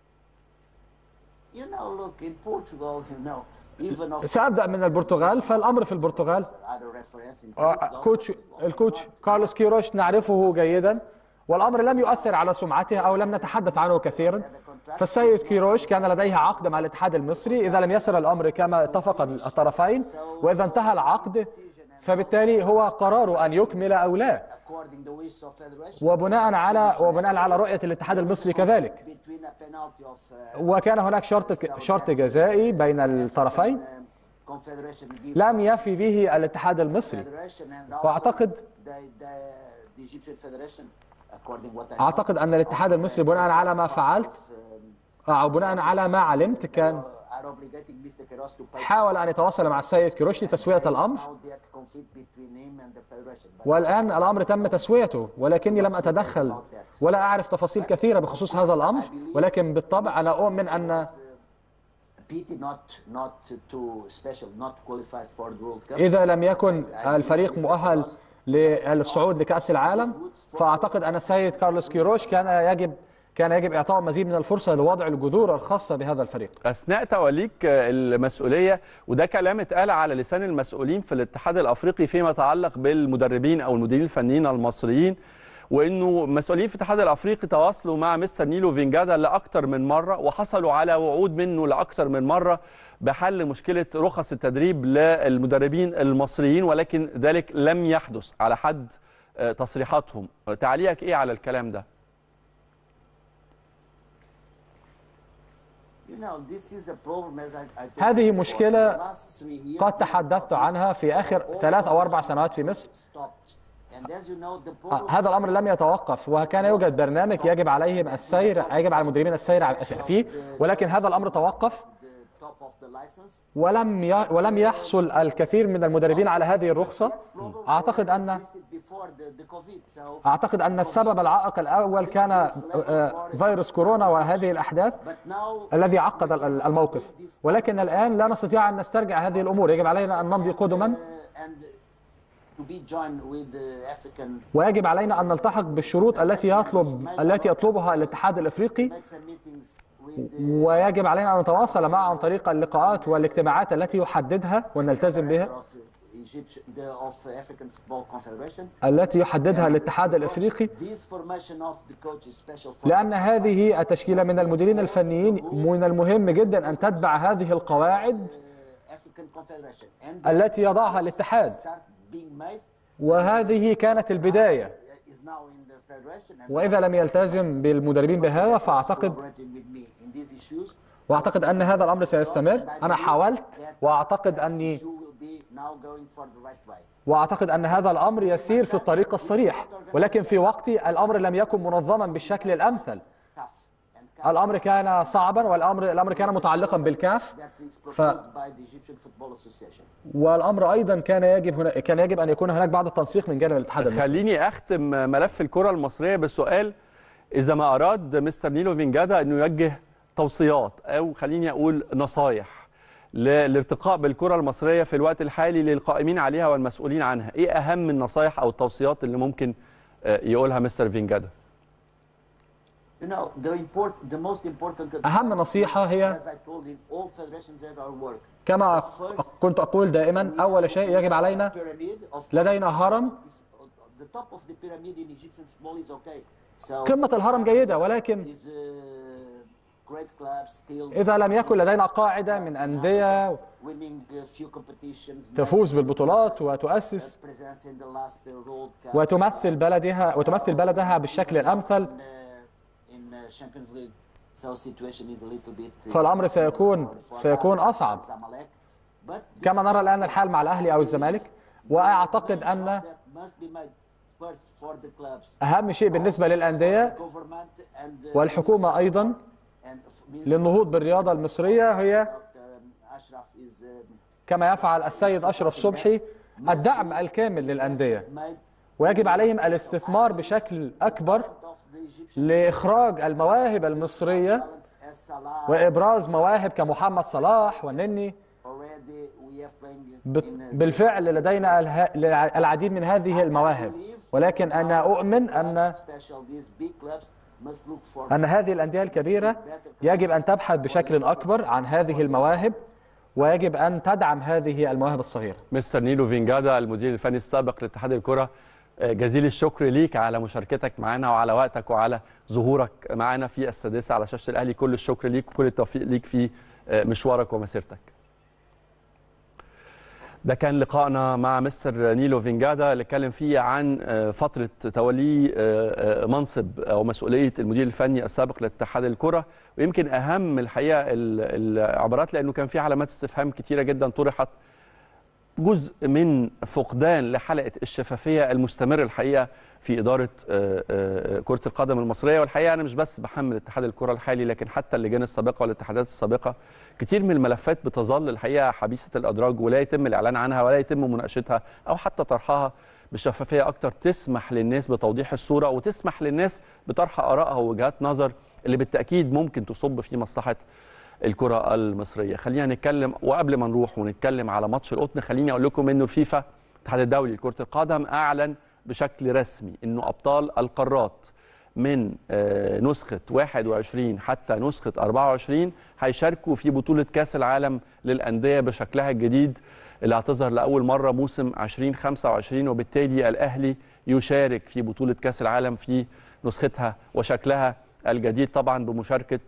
[SPEAKER 4] You know, look, in Portugal, you know, even of
[SPEAKER 3] سأبدأ من البرتغال. فالأمر في البرتغال
[SPEAKER 4] other reference in
[SPEAKER 3] آه،
[SPEAKER 4] Portugal,
[SPEAKER 3] كوتش الكوتش كارلوس كيروش نعرفه جيدا، والأمر لم يؤثر على سمعته أو لم نتحدث عنه كثيرا. فالسيد كيروش كان لديه عقد مع الاتحاد المصري، إذا لم يسر الأمر كما اتفق الطرفين وإذا انتهى العقد فبالتالي هو قراره أن يكمل أو لا،
[SPEAKER 4] according the wish of federation,
[SPEAKER 3] وبناء على وبناء على رؤية الاتحاد المصري كذلك.
[SPEAKER 4] between a penalty of uh,
[SPEAKER 3] وكان هناك شرط شرط جزائي بين الطرفين
[SPEAKER 4] um, confederation give
[SPEAKER 3] لم يفي به الاتحاد المصري.
[SPEAKER 4] federation and also
[SPEAKER 3] وأعتقد
[SPEAKER 4] the, the, the Egyptian federation, according what I know,
[SPEAKER 3] أعتقد أن الاتحاد المصري بناء على ما فعلت
[SPEAKER 4] um,
[SPEAKER 3] أو بناء على ما علمت كان
[SPEAKER 4] are obligating Mister Queiroz to pay
[SPEAKER 3] حاول أن يتواصل مع السيد كيروش لتسوية الأمر،
[SPEAKER 4] now that conflict between him and the federation. But
[SPEAKER 3] والآن الأمر تم تسويته، ولكني لم أتدخل ولا أعرف تفاصيل كثيرة بخصوص هذا الأمر. ولكن بالطبع أنا أؤمن أن
[SPEAKER 4] pity not not to special not qualified for the World Cup.
[SPEAKER 3] إذا لم يكن الفريق مؤهل للصعود لكأس العالم، فأعتقد أن السيد كارلوس كيروش كان يجب كان يجب إعطاء مزيد من الفرصة لوضع الجذور الخاصة بهذا الفريق.
[SPEAKER 1] اثناء توليك المسؤوليه، وده كلام اتقال على لسان المسؤولين في الاتحاد الافريقي فيما يتعلق بالمدربين او المديرين الفنيين المصريين، وانه مسؤولين في الاتحاد الافريقي تواصلوا مع مستر نيلو فينجادا لاكثر من مره وحصلوا على وعود منه لاكثر من مره بحل مشكله رخص التدريب للمدربين المصريين، ولكن ذلك لم يحدث على حد تصريحاتهم. تعليقك ايه على الكلام ده؟
[SPEAKER 3] هذه مشكلة قد تحدثت عنها في آخر ثلاث أو أربع سنوات في مصر. هذا الأمر لم يتوقف، وكان يوجد برنامج يجب عليهم السير يجب على المدربين السير فيه، ولكن هذا الأمر توقف ولم ي... ولم يحصل الكثير من المدربين على هذه الرخصة. أعتقد أن أعتقد أن السبب العائق الأول كان فيروس كورونا وهذه الأحداث الذي عقد الموقف، ولكن الآن لا نستطيع أن نسترجع هذه الأمور. يجب علينا أن نمضي قدما، ويجب علينا أن نلتحق بالشروط التي يطلب التي يطلبها الاتحاد الأفريقي، ويجب علينا أن نتواصل معه عن طريق اللقاءات والاجتماعات التي يحددها ونلتزم بها، التي يحددها الاتحاد الأفريقي، لأن هذه التشكيلة من المديرين الفنيين من المهم جدا أن تتبع هذه القواعد التي يضعها الاتحاد، وهذه كانت البداية. وإذا لم يلتزم بالمدربين بهذا فأعتقد وأعتقد أن هذا الأمر سيستمر. أنا حاولت وأعتقد أني وأعتقد أن هذا الأمر يسير في الطريق الصريح، ولكن في وقتي الأمر لم يكن منظما بالشكل الأمثل. الأمر كان صعبا، والأمر الأمر كان متعلقا بالكاف، ف... والأمر أيضا كان يجب هنا... كان يجب أن يكون هناك بعض التنسيق من جانب الاتحاد المصري.
[SPEAKER 1] خليني أختم ملف الكرة المصرية بسؤال: إذا ما أراد مستر نيلو فينجادا أنه يوجه توصيات أو خليني أقول نصايح للارتقاء بالكرة المصرية في الوقت الحالي للقائمين عليها والمسؤولين عنها، إيه أهم النصايح أو التوصيات اللي ممكن يقولها مستر فينجادا؟
[SPEAKER 3] أهم نصيحة هي كما كنت أقول دائما، أول شيء يجب علينا لدينا هرم. قمة الهرم جيدة، ولكن إذا لم يكن لدينا قاعدة من أندية تفوز بالبطولات وتؤسس وتمثل بلدها وتمثل بلدها بالشكل الأمثل، فالأمر سيكون سيكون أصعب، كما نرى الآن الحال مع الأهلي أو الزمالك. وأعتقد أن أهم شيء بالنسبة للأندية والحكومة أيضا للنهوض بالرياضة المصرية هي كما يفعل السيد أشرف صبحي الدعم الكامل للأندية، ويجب عليهم الاستثمار بشكل أكبر لإخراج المواهب المصرية وإبراز مواهب كمحمد صلاح والنني بالفعل لدينا العديد من هذه المواهب، ولكن أنا أؤمن أن أن هذه الأندية الكبيرة يجب أن تبحث بشكل أكبر عن هذه المواهب، ويجب أن تدعم هذه المواهب الصغيرة.
[SPEAKER 1] مستر نيلو فينجادا المدير الفني السابق لاتحاد الكرة، جزيل الشكر ليك على مشاركتك معنا وعلى وقتك وعلى ظهورك معنا في السادسة على شاشة الأهلي. كل الشكر ليك وكل التوفيق ليك في مشوارك ومسيرتك. ده كان لقائنا مع مستر نيلو فينجادا اللي اتكلم فيه عن فترة توليه منصب أو مسؤولية المدير الفني السابق لاتحاد الكرة، ويمكن أهم الحقيقة العبارات لأنه كان في علامات استفهام كتيرة جدا طرحت، جزء من فقدان لحلقة الشفافية المستمرة الحقيقة في إدارة كرة القدم المصرية. والحقيقة أنا مش بس بحمل اتحاد الكرة الحالي، لكن حتى اللجان السابقة والاتحادات السابقة كتير من الملفات بتظل الحقيقة حبيسة الأدراج ولا يتم الإعلان عنها ولا يتم مناقشتها أو حتى طرحها بشفافية أكتر تسمح للناس بتوضيح الصورة وتسمح للناس بطرح آرائها ووجهات نظر اللي بالتأكيد ممكن تصب في مصلحة الكرة المصرية. خلينا نتكلم، وقبل ما نروح ونتكلم على ماتش القطن خليني أقول لكم إنه الفيفا الاتحاد الدولي لكرة القدم أعلن بشكل رسمي إنه أبطال القارات من نسخة واحد وعشرين حتى نسخة أربعة وعشرين هيشاركوا في بطولة كأس العالم للأندية بشكلها الجديد اللي هتظهر لأول مرة موسم عشرين خمسة وعشرين، وبالتالي الأهلي يشارك في بطولة كأس العالم في نسختها وشكلها الجديد، طبعا بمشاركة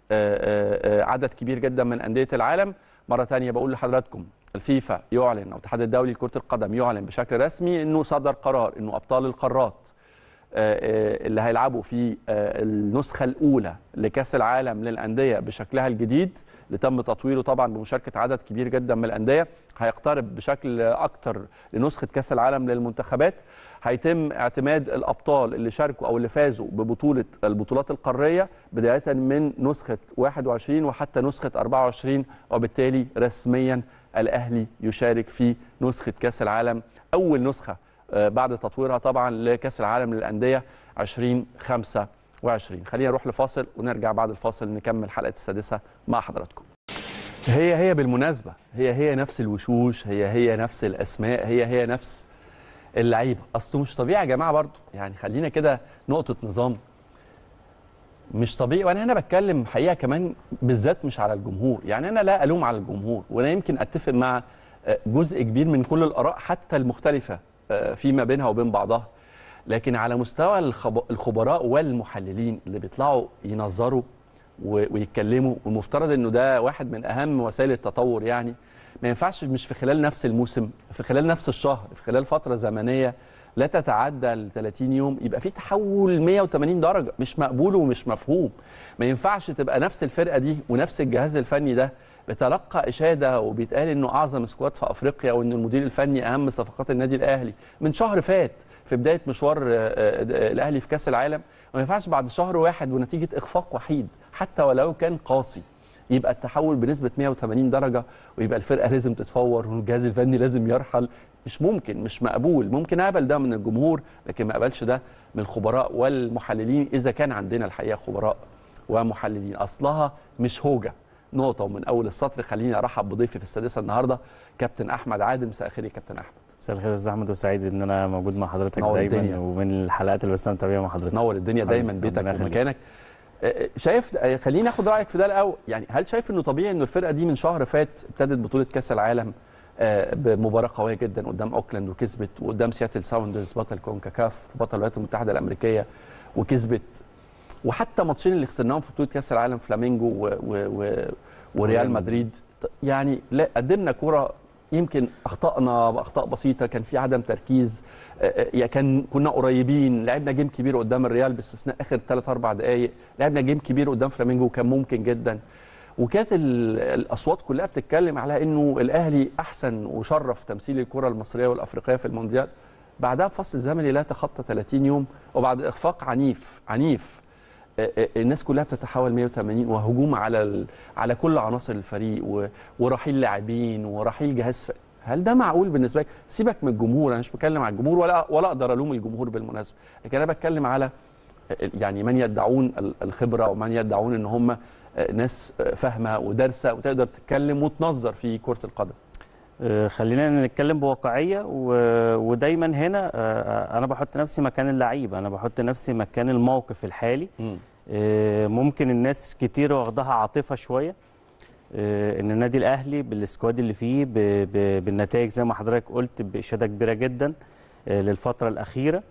[SPEAKER 1] عدد كبير جدا من أندية العالم. مرة تانية بقول لحضراتكم الفيفا يعلن أو الاتحاد الدولي لكرة القدم يعلن بشكل رسمي أنه صدر قرار أنه أبطال القارات اللي هيلعبوا في النسخة الأولى لكأس العالم للأندية بشكلها الجديد اللي تم تطويره طبعا بمشاركة عدد كبير جدا من الأندية، هيقترب بشكل أكتر لنسخة كأس العالم للمنتخبات. هيتم اعتماد الأبطال اللي شاركوا أو اللي فازوا ببطولة البطولات القارية بداية من نسخة واحد وعشرين وحتى نسخة أربعة وعشرين، وبالتالي رسميا الأهلي يشارك في نسخة كأس العالم، أول نسخة بعد تطويرها طبعا لكأس العالم للأندية عشرين خمسة وعشرين. خلينا نروح لفاصل ونرجع بعد الفاصل نكمل حلقة السادسة مع حضراتكم. هي هي بالمناسبة هي هي نفس الوشوش، هي هي نفس الأسماء، هي هي نفس اللعيبة. أصله مش طبيعي يا جماعة برضو، يعني خلينا كده نقطة نظام مش طبيعي. وأنا هنا بتكلم حقيقة كمان بالذات مش على الجمهور، يعني أنا لا ألوم على الجمهور، وأنا يمكن أتفق مع جزء كبير من كل الآراء حتى المختلفة فيما بينها وبين بعضها، لكن على مستوى الخبراء والمحللين اللي بيطلعوا ينظروا ويتكلموا، والمفترض انه ده واحد من اهم وسائل التطور، يعني ما ينفعش مش في خلال نفس الموسم، في خلال نفس الشهر، في خلال فتره زمنيه لا تتعدى ال ثلاثين يوم يبقى في تحول مية وتمانين درجه، مش مقبول ومش مفهوم. ما ينفعش تبقى نفس الفرقه دي ونفس الجهاز الفني ده بتلقى اشاده وبيتقال انه اعظم سكواد في افريقيا وان المدير الفني اهم صفقات النادي الاهلي من شهر فات في بدايه مشوار الاهلي في كاس العالم، وما ينفعش بعد شهر واحد ونتيجه اخفاق وحيد حتى ولو كان قاسي يبقى التحول بنسبه مية وتمانين درجه ويبقى الفرقه لازم تتفور والجهاز الفني لازم يرحل. مش ممكن، مش مقبول. ممكن اقبل ده من الجمهور لكن ما اقبلش ده من الخبراء والمحللين اذا كان عندنا الحقيقه خبراء ومحللين. اصلها مش هوجه نقطه ومن اول السطر. خليني ارحب بضيفي في السادسه النهارده كابتن احمد عادل. مساء الخير يا كابتن احمد.
[SPEAKER 5] مساء الخير يا استاذ احمد، وسعيد ان انا موجود مع حضرتك دايما الدنيا. ومن الحلقات اللي بستمتع بيها مع حضرتك.
[SPEAKER 1] نور الدنيا دايما بيتك ومكانك. شايف، خليني اخد رايك في ده الاول، يعني هل شايف انه طبيعي انه الفرقه دي من شهر فات ابتدت بطوله كاس العالم بمباراه قويه جدا قدام اوكلاند وكسبت، وقدام سياتل ساوندرز بطل كونكاكاف بطل الولايات المتحده الامريكيه وكسبت، وحتى ماتشين اللي خسرناهم في بطوله كاس العالم فلامينجو و و و وريال مدريد، يعني لا قدمنا كره يمكن اخطانا باخطاء بسيطه، كان في عدم تركيز، كان كنا قريبين، لعبنا جيم كبير قدام الريال باستثناء اخر ثلاث اربع دقائق، لعبنا جيم كبير قدام فلامينجو وكان ممكن جدا، وكانت الاصوات كلها بتتكلم على انه الاهلي احسن وشرف تمثيل الكره المصريه والافريقيه في المونديال. بعدها بفصل زمني لا يتخطى ثلاثين يوم وبعد اخفاق عنيف عنيف الناس كلها بتتحول مية وتمانين وهجوم على على كل عناصر الفريق ورحيل لاعبين ورحيل جهاز ف... هل ده معقول بالنسبه لك؟ سيبك من الجمهور، انا مش بتكلم على الجمهور ولا ولا اقدر الوم الجمهور بالمناسبه، لكن انا بتكلم على يعني من يدعون الخبره ومن يدعون ان هم ناس فاهمه ودارسه وتقدر تتكلم وتنظر في كره القدم؟
[SPEAKER 5] خلينا نتكلم بواقعيه، ودايما هنا انا بحط نفسي مكان اللعيبه، انا بحط نفسي مكان الموقف الحالي. م. ممكن الناس كتير واخدها عاطفه شويه، ان النادي الاهلي بالسكواد اللي فيه بالنتائج زي ما حضرتك قلت باشاده كبيره جدا للفتره الاخيره،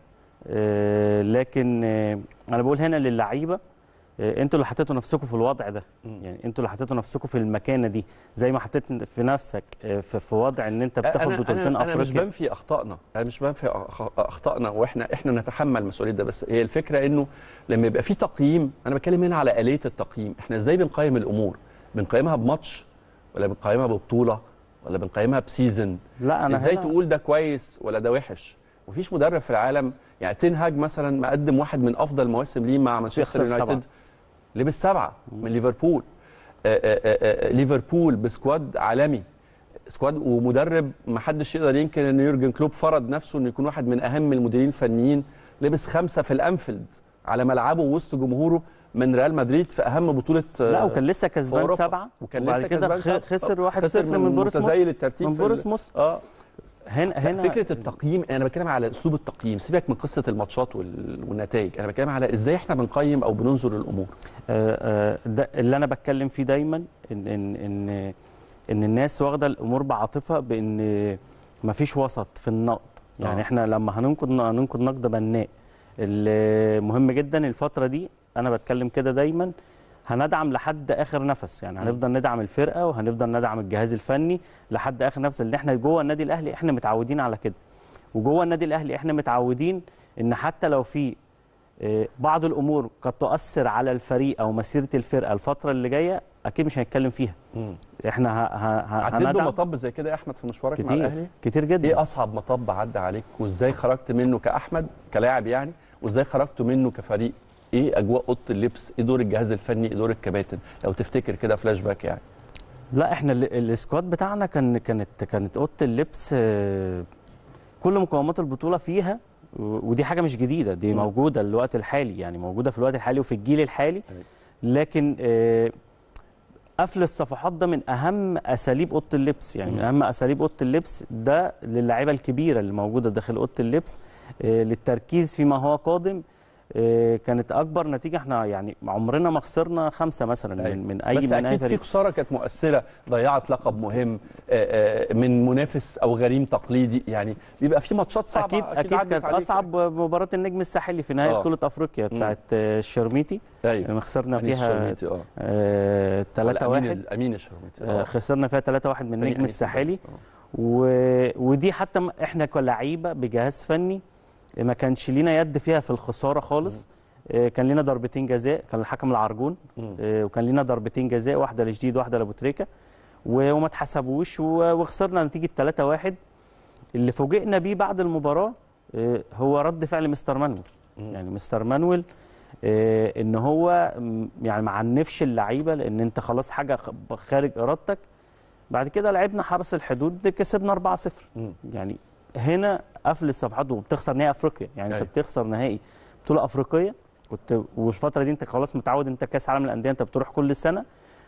[SPEAKER 5] لكن انا بقول هنا للعيبه انتوا اللي حطيتوا نفسكم في الوضع ده، يعني انتوا اللي حطيتوا نفسكم في المكانه دي، زي ما حطيت في نفسك في وضع ان انت بتاخد بطولتين افريقيا.
[SPEAKER 1] انا مش بنفي اخطائنا، انا مش بنفي اخطائنا واحنا احنا نتحمل مسؤوليه ده، بس هي الفكره انه لما يبقى في تقييم، انا بتكلم هنا على آلية التقييم، احنا ازاي بنقيم الامور؟ بنقيمها بماتش ولا بنقيمها ببطوله ولا بنقيمها بسيزن؟
[SPEAKER 5] لا انا
[SPEAKER 1] ازاي
[SPEAKER 5] هنا...
[SPEAKER 1] تقول ده كويس ولا ده وحش؟ مفيش مدرب في العالم، يعني تين هاج مثلا مقدم واحد من افضل مواسم ليه مع مانشستر يونايتد، لبس سبعه من ليفربول. آآ آآ ليفربول بسكواد عالمي، سكواد ومدرب ما حدش يقدر ينكر ان يورجن كلوب فرض نفسه انه يكون واحد من اهم المديرين الفنيين، لبس خمسه في الانفيلد على ملعبه وسط جمهوره من ريال مدريد في اهم بطوله.
[SPEAKER 5] لا وكان لسه كسبان سبعه،
[SPEAKER 1] وكان لسه
[SPEAKER 5] كده خسر واحد صفر
[SPEAKER 1] من,
[SPEAKER 5] من بورسموث،
[SPEAKER 1] متزايل الترتيب
[SPEAKER 5] من بورسموث.
[SPEAKER 1] اه
[SPEAKER 5] هنا هنا
[SPEAKER 1] فكره التقييم، انا بتكلم على اسلوب التقييم، سيبك من قصه الماتشات والنتائج، انا بتكلم على ازاي احنا بنقيم او بننظر للامور.
[SPEAKER 5] آه آه ده اللي انا بتكلم فيه دايما، ان ان ان ان الناس واخده الامور بعاطفه، بان مفيش وسط في النقد، يعني آه. احنا لما هننقد هننقد نقد بناء. المهم جدا الفتره دي انا بتكلم كده دايما، هندعم لحد اخر نفس، يعني هنفضل ندعم الفرقه وهنفضل ندعم الجهاز الفني لحد اخر نفس، اللي احنا جوه النادي الاهلي احنا متعودين على كده، وجوه النادي الاهلي احنا متعودين ان حتى لو في بعض الامور قد تؤثر على الفريق او مسيره الفرقه الفتره اللي جايه اكيد مش هنتكلم فيها. مم. احنا
[SPEAKER 1] عديت بمطب زي كده يا احمد في مشوارك
[SPEAKER 5] كتير
[SPEAKER 1] مع الاهلي؟
[SPEAKER 5] كتير جدا.
[SPEAKER 1] ايه اصعب مطب عدى عليك وازاي خرجت منه كاحمد كلاعب يعني، وازاي خرجت منه كفريق؟ ايه اجواء اوضه اللبس؟ ايه دور الجهاز الفني؟ ايه دور الكباتن؟ لو تفتكر كده فلاش باك يعني.
[SPEAKER 5] لا احنا السكواد بتاعنا كان كانت كانت اوضه اللبس كل مقومات البطوله فيها، ودي حاجه مش جديده، دي م. موجوده الوقت الحالي، يعني موجوده في الوقت الحالي وفي الجيل الحالي. لكن قفل الصفحات ده من اهم اساليب اوضه اللبس، يعني م. من اهم اساليب اوضه اللبس ده للاعيبه الكبيره اللي موجوده داخل اوضه اللبس، للتركيز فيما هو قادم. كانت اكبر نتيجه، احنا يعني عمرنا ما خسرنا خمسه مثلا من من اي
[SPEAKER 1] بس
[SPEAKER 5] من
[SPEAKER 1] اكيد في خساره كانت مؤثره، ضيعت لقب مهم من منافس او غريم تقليدي، يعني بيبقى في ماتشات صعبه.
[SPEAKER 5] اكيد اكيد, أكيد كانت اصعب مباراه النجم الساحلي في نهائي بطوله افريقيا بتاعت الشرميتي،
[SPEAKER 1] ايوه
[SPEAKER 5] اللي خسرنا فيها ثلاثة واحد.
[SPEAKER 1] امين الشرميتي
[SPEAKER 5] خسرنا فيها ثلاثة واحد من النجم الساحلي، ودي حتى احنا كلاعيبه بجهاز فني ما كانش لينا يد فيها في الخساره خالص. مم. كان لينا ضربتين جزاء، كان الحكم العرجون، مم. وكان لينا ضربتين جزاء، واحده لجديد واحده لابو تريكه، وما اتحسبوش وخسرنا نتيجه ثلاثة واحد. اللي فوجئنا بيه بعد المباراه هو رد فعل مستر مانويل، يعني مستر مانويل ان هو يعني ما عنفش اللعيبه، لان انت خلاص حاجه خارج ارادتك. بعد كده لعبنا حرس الحدود كسبنا أربعة صفر. يعني هنا قفل الصفحات، وبتخسر نهائي افريقيا، يعني انت بتخسر نهائي بطوله افريقيه، كنت والفتره دي انت خلاص متعود، انت كاس عالم الانديه انت بتروح كل سنه.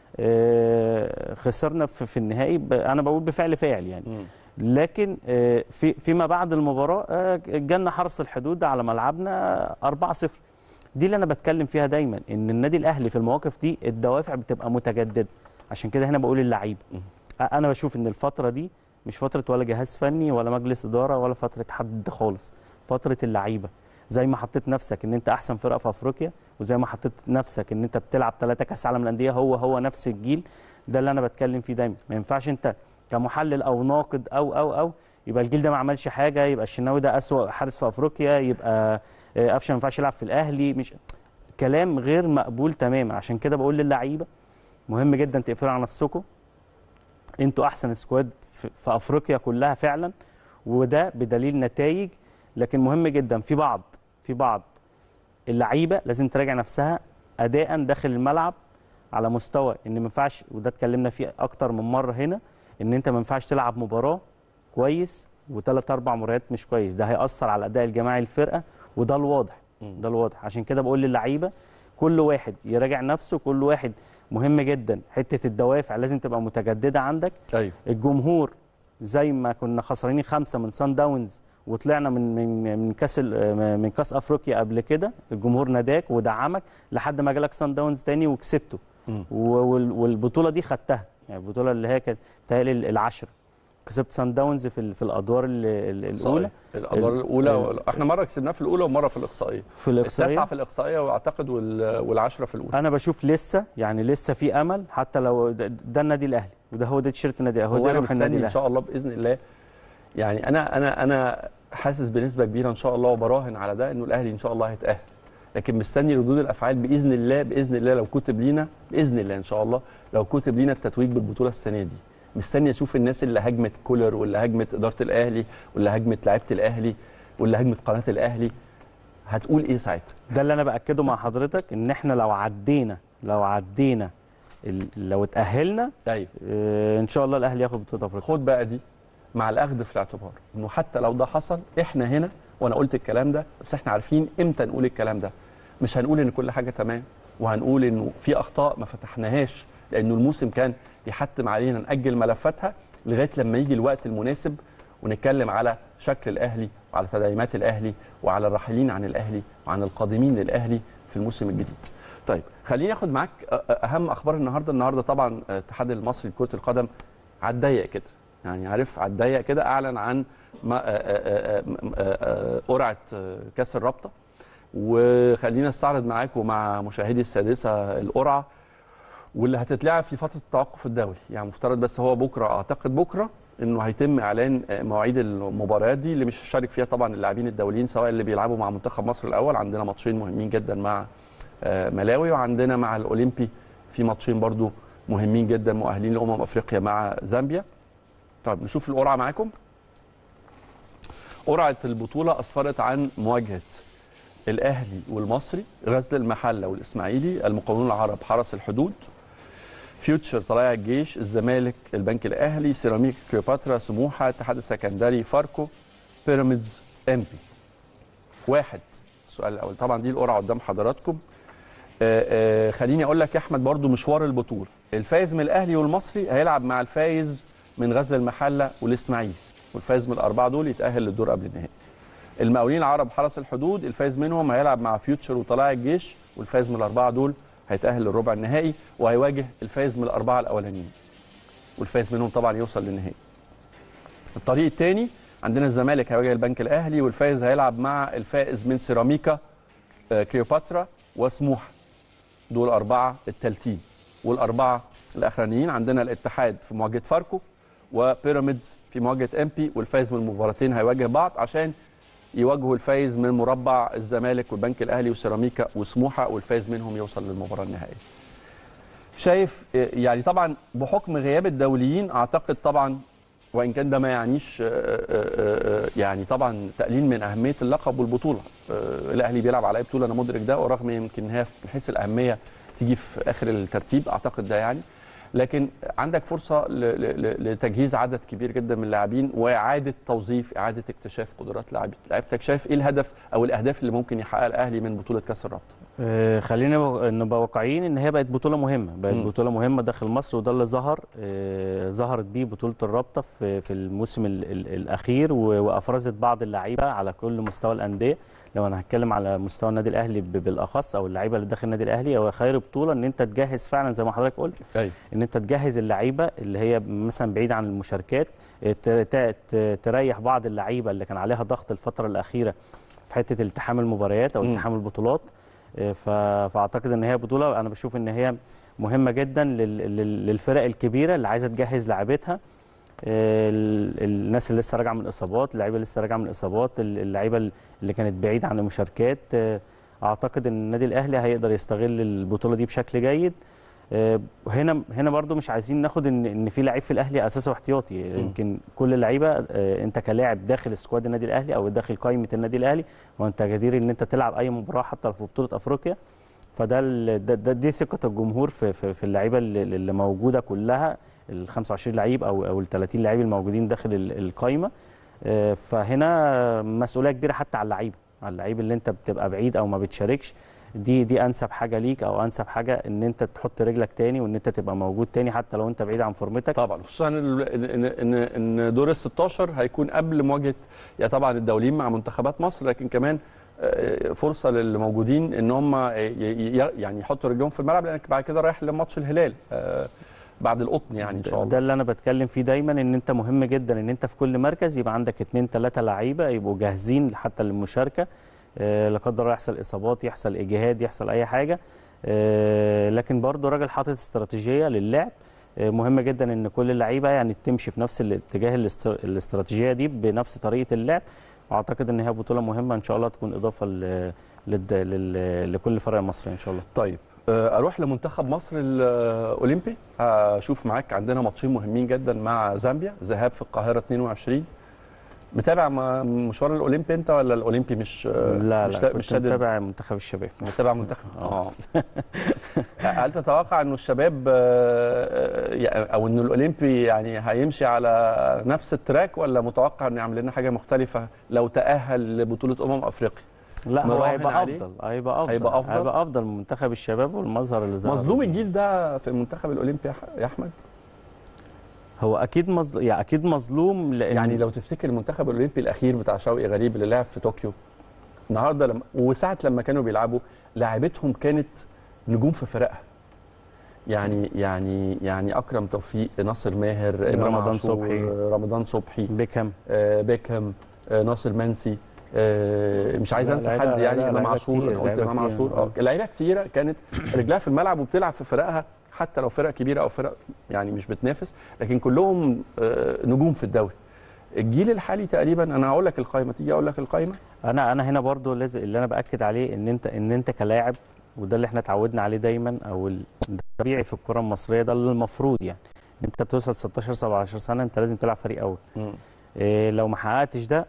[SPEAKER 5] اه خسرنا في, في النهائي، انا بقول بفعل فاعل يعني. م. لكن اه في فيما بعد المباراه اه جالنا حرس الحدود على ملعبنا أربعة صفر. دي اللي انا بتكلم فيها دايما، ان النادي الاهلي في المواقف دي الدوافع بتبقى متجدده، عشان كده هنا بقول اللعيبه. انا بشوف ان الفتره دي مش فتره ولا جهاز فني ولا مجلس اداره ولا فتره حد خالص، فتره اللعيبه. زي ما حطيت نفسك ان انت احسن فرقه في افريقيا، وزي ما حطيت نفسك ان انت بتلعب ثلاثه كاس عالم الانديه، هو هو نفس الجيل ده اللي انا بتكلم فيه دايما. ما ينفعش انت كمحلل او ناقد او او او يبقى الجيل ده ما عملش حاجه، يبقى الشناوي ده اسوأ حارس في افريقيا، يبقى قفشه ما ينفعش يلعب في الاهلي. مش كلام غير مقبول تماما. عشان كده بقول للعيبه مهم جدا تقفلوا على نفسكم، انتوا احسن سكواد في افريقيا كلها فعلا، وده بدليل نتائج. لكن مهم جدا في بعض في بعض اللعيبه لازم تراجع نفسها اداء داخل الملعب على مستوى ان ما ينفعش، وده اتكلمنا فيه اكتر من مره هنا، ان انت ما ينفعش تلعب مباراه كويس وثلاث اربع مباريات مش كويس، ده هيأثر على الاداء الجماعي الفرقه، وده الواضح ده الواضح. عشان كده بقول للعيبه كل واحد يراجع نفسه، كل واحد مهم جدا. حته الدوافع لازم تبقى متجدده عندك.
[SPEAKER 1] ايوه
[SPEAKER 5] الجمهور زي ما كنا خسرانين خمسه من سان داونز وطلعنا من من من كاس من كاس افريقيا قبل كده، الجمهور ناداك ودعمك لحد ما جالك سان داونز تاني وكسبته. والبطوله دي خدتها، يعني البطوله اللي هي كانت بتهيألي العشره، كسبت سان داونز في في الادوار الاولى.
[SPEAKER 1] الادوار الاولى احنا مره كسبناه في الاولى ومره في الاقصائيه.
[SPEAKER 5] في الاقصائيه
[SPEAKER 1] التاسعه في الاقصائيه واعتقد والعشره في الاولى.
[SPEAKER 5] انا بشوف لسه يعني لسه في امل، حتى لو ده, ده النادي الاهلي وده هو ده تيشيرت النادي الاهلي،
[SPEAKER 1] هو ده روح النادي الاهلي ان شاء الله باذن الله. يعني انا انا انا حاسس بنسبه كبيره ان شاء الله وبراهن على ده انه الاهلي ان شاء الله هيتاهل، لكن مستني ردود الافعال باذن الله. باذن الله لو كتب لينا باذن الله ان شاء الله لو كتب لينا التتويج بالبطوله السنه دي، مستني اشوف الناس اللي هاجمت كولر واللي هاجمت اداره الاهلي واللي هاجمت لعيبه الاهلي واللي هاجمت قناه الاهلي هتقول ايه ساعتها.
[SPEAKER 5] ده اللي انا باكده مع حضرتك، ان احنا لو عدينا لو عدينا لو اتاهلنا
[SPEAKER 1] ايوه
[SPEAKER 5] اه ان شاء الله الاهلي ياخد بطوله افريقيا.
[SPEAKER 1] خد بقى دي مع الاخذ في الاعتبار انه حتى لو ده حصل احنا هنا، وانا قلت الكلام ده بس احنا عارفين امتى نقول الكلام ده. مش هنقول ان كل حاجه تمام، وهنقول انه في اخطاء ما فتحناهاش لانه الموسم كان بيحتم علينا ناجل ملفاتها لغايه لما يجي الوقت المناسب ونتكلم على شكل الاهلي وعلى تدعيمات الاهلي وعلى الراحلين عن الاهلي وعن القادمين للاهلي في الموسم الجديد. طيب خليني اخد معاك اهم اخبار النهارده. النهارده طبعا الاتحاد المصري لكره القدم على الضيق كده، يعني عارف على الضيق كده اعلن عن قرعه كاس الرابطه، وخلينا نستعرض معاك ومع مشاهدي السادسه القرعه واللي هتتلعب في فتره التوقف الدولي. يعني مفترض بس هو بكره، اعتقد بكره انه هيتم اعلان مواعيد المباريات دي اللي مش هيشارك فيها طبعا اللاعبين الدوليين، سواء اللي بيلعبوا مع منتخب مصر الاول، عندنا ماتشين مهمين جدا مع ملاوي، وعندنا مع الاولمبي في ماتشين برضو مهمين جدا مؤهلين لامم افريقيا مع زامبيا. طيب نشوف القرعه معاكم. قرعه البطوله اسفرت عن مواجهه الاهلي والمصري، غزل المحله والاسماعيلي، المقاولون العرب، حرس الحدود، فيوتشر، طلائع الجيش، الزمالك، البنك الاهلي، سيراميك كليوباترا، سموحه، اتحاد السكندري، فاركو، بيراميدز، امبي. واحد. السؤال الاول طبعا دي القرعه قدام حضراتكم. آآ آآ خليني اقول لك يا احمد برضو مشوار البطوله. الفايز من الاهلي والمصري هيلعب مع الفايز من غزل المحله والاسماعيلي، والفايز من الاربعه دول يتاهل للدور قبل النهائي. المقاولين العرب، حرس الحدود، الفايز منهم هيلعب مع فيوتشر وطلائع الجيش، والفايز من الاربعه دول هيتاهل للربع النهائي، وهيواجه الفايز من الاربعه الاولانيين، والفايز منهم طبعا يوصل للنهائي. الطريق الثاني عندنا الزمالك هيواجه البنك الاهلي، والفايز هيلعب مع الفائز من سيراميكا كليوباترا وسموحه، دول اربعه الثالثين. والاربعه الاخرانيين عندنا الاتحاد في مواجهه فاركو، وبيراميدز في مواجهه امبي، والفايز من المباراتين هيواجه بعض عشان يواجهوا الفايز من مربع الزمالك والبنك الاهلي وسيراميكا وسموحه، والفايز منهم يوصل للمباراه النهائيه. شايف يعني طبعا بحكم غياب الدوليين اعتقد طبعا، وان كان ده ما يعنيش يعني طبعا تقليل من اهميه اللقب والبطوله. الاهلي بيلعب على اي بطوله، انا مدرك ده، ورغم يمكن هي من حيث الاهميه تيجي في اخر الترتيب اعتقد ده يعني، لكن عندك فرصه لتجهيز عدد كبير جدا من اللاعبين واعاده توظيف، اعاده اكتشاف قدرات لاعبتك. شايف ايه الهدف او الاهداف اللي ممكن يحققها الاهلي من بطوله كاس الرابطه؟
[SPEAKER 5] آه خلينا نبقى واقعيين ان هي بقت بطوله مهمه، بقت م. بطوله مهمه داخل مصر، وده اللي ظهر آه ظهرت بيه بطوله الرابطه في في الموسم ال ال الاخير، وافرزت بعض اللعيبه على كل مستوى الانديه. لو انا هتكلم على مستوى النادي الاهلي بالاخص او اللعيبه اللي داخل النادي الاهلي، هو خير بطوله ان انت تجهز فعلا زي ما حضرتك قلت. أي. ان انت تجهز اللعيبه اللي هي مثلا بعيد عن المشاركات، تريح بعض اللعيبه اللي كان عليها ضغط الفتره الاخيره في حته التحام المباريات او التحام البطولات. فاعتقد ان هي بطوله انا بشوف ان هي مهمه جدا للفرق الكبيره اللي عايزه تجهز لاعبتها، الناس اللي لسه راجعه من الاصابات، اللعيبه اللي لسه راجعه من الاصابات، اللعيبه اللي كانت بعيده عن المشاركات. اعتقد ان النادي الاهلي هيقدر يستغل البطوله دي بشكل جيد. هنا هنا برضو مش عايزين ناخد ان ان في لعيب في الاهلي اساسي واحتياطي، يمكن كل اللعيبه انت كلاعب داخل سكواد النادي الاهلي او داخل قائمه النادي الاهلي وانت جدير ان انت تلعب اي مباراه حتى في بطوله افريقيا. فده ده دي ثقه الجمهور في في, في اللعيبه اللي موجوده كلها، ال خمسة وعشرين لعيب او او ال ثلاثين لعيب الموجودين داخل القائمه. فهنا مسؤوليه كبيره حتى على اللعيبه، على اللعيب اللي انت بتبقى بعيد او ما بتشاركش. دي دي انسب حاجه ليك، او انسب حاجه ان انت تحط رجلك تاني وان انت تبقى موجود تاني حتى لو انت بعيد عن فورمتك.
[SPEAKER 1] طبعا خصوصا ان ان ان دور ال ستاشر هيكون قبل مواجهه يعني طبعا الدوليين مع منتخبات مصر، لكن كمان فرصه للموجودين ان هم يعني يحطوا رجلهم في الملعب، لانك بعد كده رايح لماتش الهلال بعد القطن يعني ان شاء الله.
[SPEAKER 5] ده اللي انا بتكلم فيه دايما، ان انت مهم جدا ان انت في كل مركز يبقى عندك اتنين تلاته لعيبه يبقوا جاهزين حتى للمشاركه، أه لا قدر الله يحصل اصابات، يحصل اجهاد، يحصل اي حاجه، أه لكن برضو راجل حاطط استراتيجيه للعب. أه مهم جدا ان كل اللعيبه يعني تمشي في نفس الاتجاه الاستراتيجيه دي بنفس طريقه اللعب، واعتقد ان هي بطوله مهمه ان شاء الله تكون اضافه لكل فرق مصري ان شاء الله.
[SPEAKER 1] طيب اروح لمنتخب مصر الاولمبي، اشوف معاك عندنا ماتشين مهمين جدا مع زامبيا، ذهاب في القاهره اتنين وعشرين. متابع مشوار الاولمبي انت ولا الاولمبي مش
[SPEAKER 5] لا
[SPEAKER 1] مش
[SPEAKER 5] لا
[SPEAKER 1] مش
[SPEAKER 5] كنت متابع منتخب الشباب.
[SPEAKER 1] متابع منتخب اه هل تتوقع انه الشباب او انه الاولمبي يعني هيمشي على نفس التراك، ولا متوقع انه يعمل لنا حاجه مختلفه لو تاهل لبطوله امم افريقيا؟
[SPEAKER 5] لا هو هيبقى افضل هيبقى افضل
[SPEAKER 1] هيبقى افضل
[SPEAKER 5] هيبقى افضل من منتخب الشباب والمظهر اللي ظهر.
[SPEAKER 1] مظلوم الجيل ده في المنتخب الاولمبي يا احمد؟
[SPEAKER 5] هو اكيد مظلوم يعني اكيد مظلوم لان
[SPEAKER 1] يعني لو تفتكر المنتخب الاولمبي الاخير بتاع شوقي غريب اللي لعب في طوكيو النهارده لما وساعه لما كانوا بيلعبوا لاعبتهم كانت نجوم في فرقها، يعني يعني يعني اكرم توفيق، ناصر ماهر،
[SPEAKER 5] رمضان صبحي،
[SPEAKER 1] رمضان صبحي،
[SPEAKER 5] بيكهام
[SPEAKER 1] آه بيكهام، آه ناصر منسي، آه مش عايز انسى حد يعني، امام عاشور، انا قلت امام عاشور، اه لعيبه كتيره كانت رجلها في الملعب وبتلعب في فرقها، حتى لو فرق كبيره او فرق يعني مش بتنافس، لكن كلهم آه نجوم في الدوري. الجيل الحالي تقريبا، انا هقول لك القائمه، تيجي اقول لك القائمه.
[SPEAKER 5] انا انا هنا برضو لازم اللي انا باكد عليه ان انت ان انت كلاعب، وده اللي احنا اتعودنا عليه دايما، او الطبيعي في الكره المصريه، ده اللي المفروض يعني انت بتوصل ستاشر سبعتاشر سنه انت لازم تلعب فريق اول. إيه لو ما حققتش ده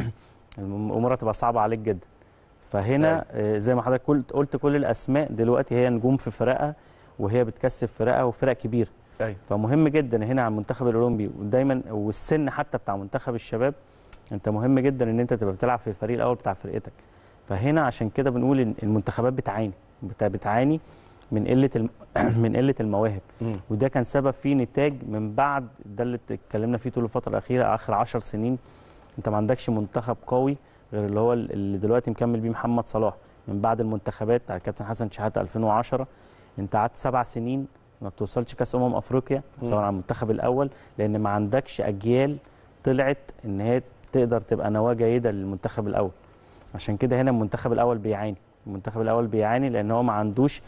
[SPEAKER 5] الامور هتبقى صعبه عليك جدا. فهنا إيه زي ما حضرتك قلت قلت كل الاسماء دلوقتي هي نجوم في فرقها، وهي بتكسب فرقها وفرق كبيره.
[SPEAKER 1] أي.
[SPEAKER 5] فمهم جدا هنا على المنتخب الاولمبي، ودايما والسن حتى بتاع منتخب الشباب، انت مهم جدا ان انت تبقى بتلعب في الفريق الاول بتاع فرقتك. فهنا عشان كده بنقول ان المنتخبات بتعاني بتعاني من قله الم... من قله المواهب، م. وده كان سبب فيه نتاج من بعد ده اللي اتكلمنا فيه طول الفتره الاخيره، اخر عشر سنين انت ما عندكش منتخب قوي غير اللي هو اللي دلوقتي مكمل بيه محمد صلاح. من بعد المنتخبات بتاع الكابتن حسن شحاته ألفين وعشرة انت قعدت سبع سنين ما بتوصلش كاس امم افريقيا سواء على المنتخب الاول، لان ما عندكش اجيال طلعت ان هي تقدر تبقى نواه جيده للمنتخب الاول. عشان كده هنا المنتخب الاول بيعاني، المنتخب الاول بيعاني لان هو ما عندوش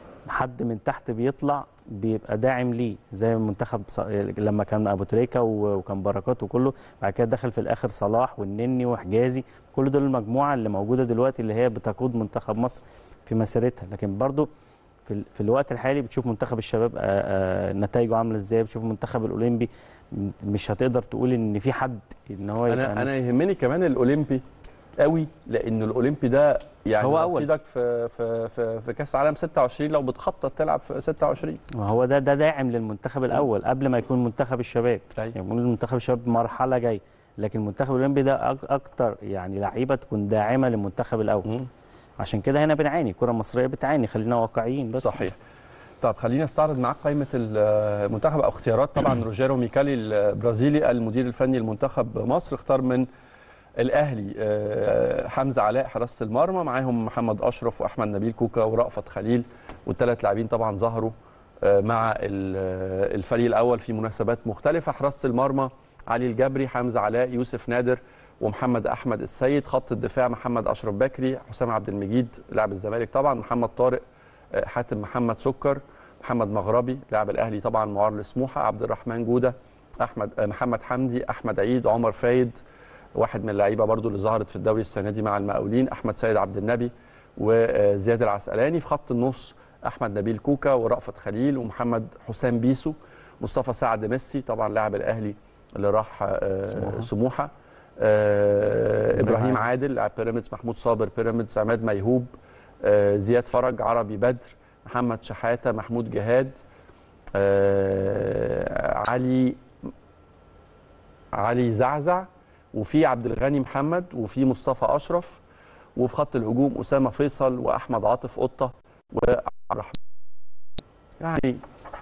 [SPEAKER 5] حد من تحت بيطلع بيبقى داعم ليه، زي المنتخب لما كان ابو تريكه وكان بركات وكله، بعد كده دخل في الاخر صلاح والنني وحجازي، كل دول المجموعه اللي موجوده دلوقتي اللي هي بتقود منتخب مصر في مسيرتها. لكن برضو في في الوقت الحالي بتشوف منتخب الشباب نتائجه عامله ازاي، بتشوف المنتخب الاولمبي مش هتقدر تقول ان في حد ان هو
[SPEAKER 1] انا انا يهمني كمان الاولمبي قوي، لان الاولمبي ده يعني
[SPEAKER 5] هو اول
[SPEAKER 1] في في في, في كاس العالم ستة وعشرين لو بتخطط تلعب في ستة وعشرين،
[SPEAKER 5] هو ده ده داعم للمنتخب الاول قبل ما يكون منتخب الشباب.
[SPEAKER 1] يعني
[SPEAKER 5] بنقول المنتخب الشباب مرحله جايه، لكن المنتخب الاولمبي ده اكتر يعني لعيبه تكون داعمه للمنتخب الاول. م. عشان كده هنا بنعاني، الكره المصريه بتعاني، خلينا واقعيين بس.
[SPEAKER 1] صحيح. طب خلينا نستعرض معاك قائمه المنتخب او اختيارات. طبعا روجيرو ميكالي البرازيلي المدير الفني لمنتخب مصر اختار من الاهلي حمزه علاء حراسه المرمى، معاهم محمد اشرف واحمد نبيل كوكا ورأفت خليل، والثلاث لاعبين طبعا ظهروا مع الفريق الاول في مناسبات مختلفه. حراسه المرمى علي الجبري، حمزه علاء، يوسف نادر، ومحمد احمد السيد. خط الدفاع محمد اشرف بكري، حسام عبد المجيد لاعب الزمالك طبعا، محمد طارق، حاتم محمد سكر، محمد مغربي لاعب الاهلي طبعا معار لسموحه، عبد الرحمن جوده، احمد محمد حمدي، احمد عيد، عمر فايد واحد من اللعيبه برضو اللي ظهرت في الدوري السنه دي مع المقاولين، احمد سيد عبد النبي وزياد العسقلاني. في خط النص احمد نبيل كوكا ورأفت خليل ومحمد حسام بيسو، مصطفى سعد ميسي طبعا لاعب الاهلي اللي راح سموحه، آه ابراهيم عادل لاعب بيراميدز، محمود صابر بيراميدز، عماد ميهوب، آه زياد فرج، عربي بدر، محمد شحاته، محمود جهاد، آه علي علي زعزع، وفي عبد الغني محمد، وفي مصطفى اشرف، وفي خط الهجوم اسامه فيصل واحمد عاطف قطه وعبد الرحمن. يعني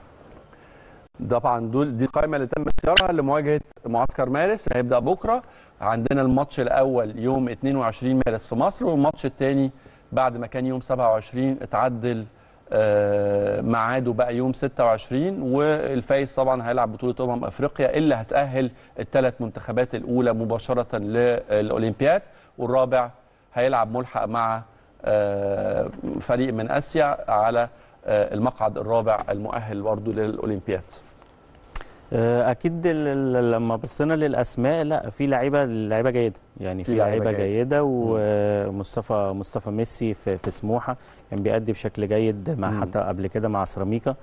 [SPEAKER 1] طبعا دول دي القائمه اللي تم اختيارها لمواجهه معسكر مارس اللي هيبدا بكره. عندنا الماتش الاول يوم اتنين وعشرين مارس في مصر، والماتش الثاني بعد ما كان يوم سبعة وعشرين اتعدل ميعاده بقى يوم ستة وعشرين، والفايز طبعا هيلعب بطوله امم افريقيا اللي هتاهل الثلاث منتخبات الاولى مباشره للاولمبياد، والرابع هيلعب ملحق مع فريق من اسيا على المقعد الرابع المؤهل برضه للاولمبياد.
[SPEAKER 5] اكيد لما بصينا للاسماء لا في لعيبه لعيبه جيده، يعني في لعيبه جيده، ومصطفى مصطفى ميسي في, في سموحه كان بيأدي بشكل جيد مع مم. حتى قبل كده مع سيراميكا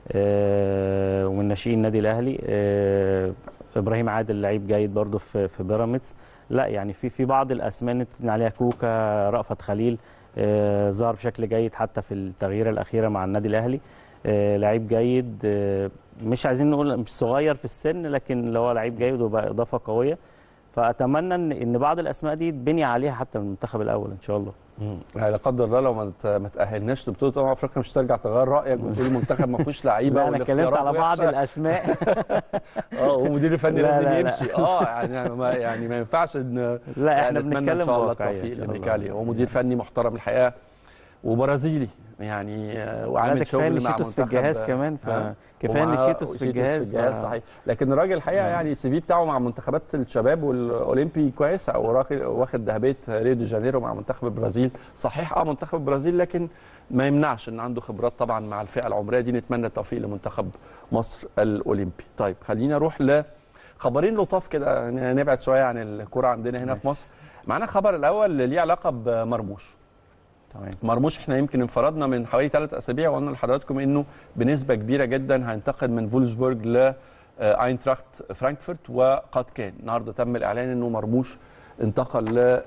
[SPEAKER 5] ومن ناشئين النادي الاهلي. ابراهيم عادل لعيب جيد برضه في في بيراميدز. لا يعني في في بعض الاسماء نتكلم عليها، كوكا، رأفت خليل ظهر بشكل جيد حتى في التغييره الاخيره مع النادي الاهلي. لعيب جيد، مش عايزين نقول مش صغير في السن، لكن اللي هو لعيب جيد وبقى اضافه قويه. فاتمنى ان ان بعض الاسماء دي تبني عليها حتى المنتخب الاول ان شاء الله.
[SPEAKER 1] يعني لا قدر الله لو ما تاهلناش لبطوله امم افريقيا مش ترجع تغير رايك وتقول المنتخب ما فيهوش لعيبه.
[SPEAKER 5] لا انا اتكلمت على بعض الاسماء.
[SPEAKER 1] اه ومدير الفني لازم لا يمشي. لا. اه يعني ما يعني ما ينفعش ان
[SPEAKER 5] لا احنا بنتكلم
[SPEAKER 1] ان شاء الله التوفيق لميكالي. هو مدير فني محترم الحقيقه وبرازيلي يعني، وعامل شغل مع منتخب
[SPEAKER 5] في الجهاز كمان، فكفايه نشيتوس في الجهاز.
[SPEAKER 1] في الجهاز صحيح. لكن الراجل الحقيقه يعني السي في بتاعه مع منتخبات الشباب والاولمبي كويس، او واخد ذهبيه ريو دي جانيرو مع منتخب البرازيل. صحيح اه منتخب البرازيل، لكن ما يمنعش ان عنده خبرات طبعا مع الفئه العمريه دي. نتمنى التوفيق لمنتخب مصر الاولمبي. طيب خلينا نروح لخبرين لطاف كده، نبعد شويه عن الكره عندنا هنا في مصر. معانا خبر الاول ليه علاقه بمرموش.
[SPEAKER 5] تمام.
[SPEAKER 1] مرموش احنا يمكن انفردنا من حوالي ثلاث اسابيع وقلنا لحضراتكم انه بنسبه كبيره جدا هينتقل من فولسبورج لاينتراخت فرانكفورت، وقد كان النهارده تم الاعلان انه مرموش انتقل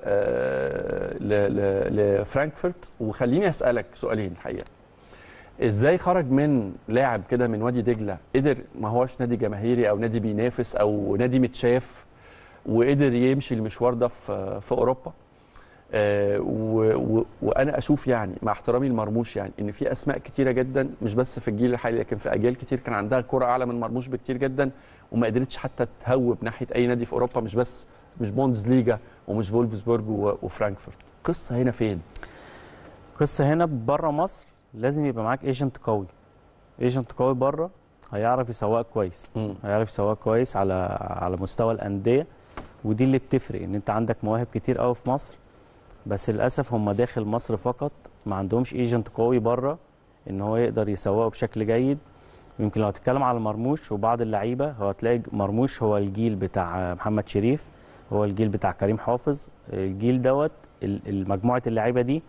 [SPEAKER 1] لفرانكفورت. وخليني اسالك سؤالين الحقيقه. ازاي خرج من لاعب كده من وادي دجله، قدر ما هوش نادي جماهيري او نادي بينافس او نادي متشاف، وقدر يمشي المشوار ده في في اوروبا؟ آه و و وانا اشوف يعني مع احترامي لمرموش يعني ان في اسماء كتيره جدا مش بس في الجيل الحالي، لكن في اجيال كتير كان عندها الكره اعلى من مرموش بكتير جدا، وما قدرتش حتى تهوب ناحيه اي نادي في اوروبا، مش بس مش بوندز ليجا ومش فولفسبورج وفرانكفورت. قصه هنا فين؟
[SPEAKER 5] قصه هنا بره مصر لازم يبقى معاك ايجنت قوي. ايجنت قوي بره هيعرف يسوقك كويس، م. هيعرف يسوقك كويس على على مستوى الانديه، ودي اللي بتفرق. ان انت عندك مواهب كتير قوي في مصر، بس للاسف هم داخل مصر فقط، ما عندهمش ايجنت قوي بره ان هو يقدر يسوقه بشكل جيد. ويمكن لو هتتكلم على مرموش وبعض اللعيبه، هو هتلاقي مرموش هو الجيل بتاع محمد شريف، هو الجيل بتاع كريم حافظ. الجيل دوت مجموعه اللعيبه دي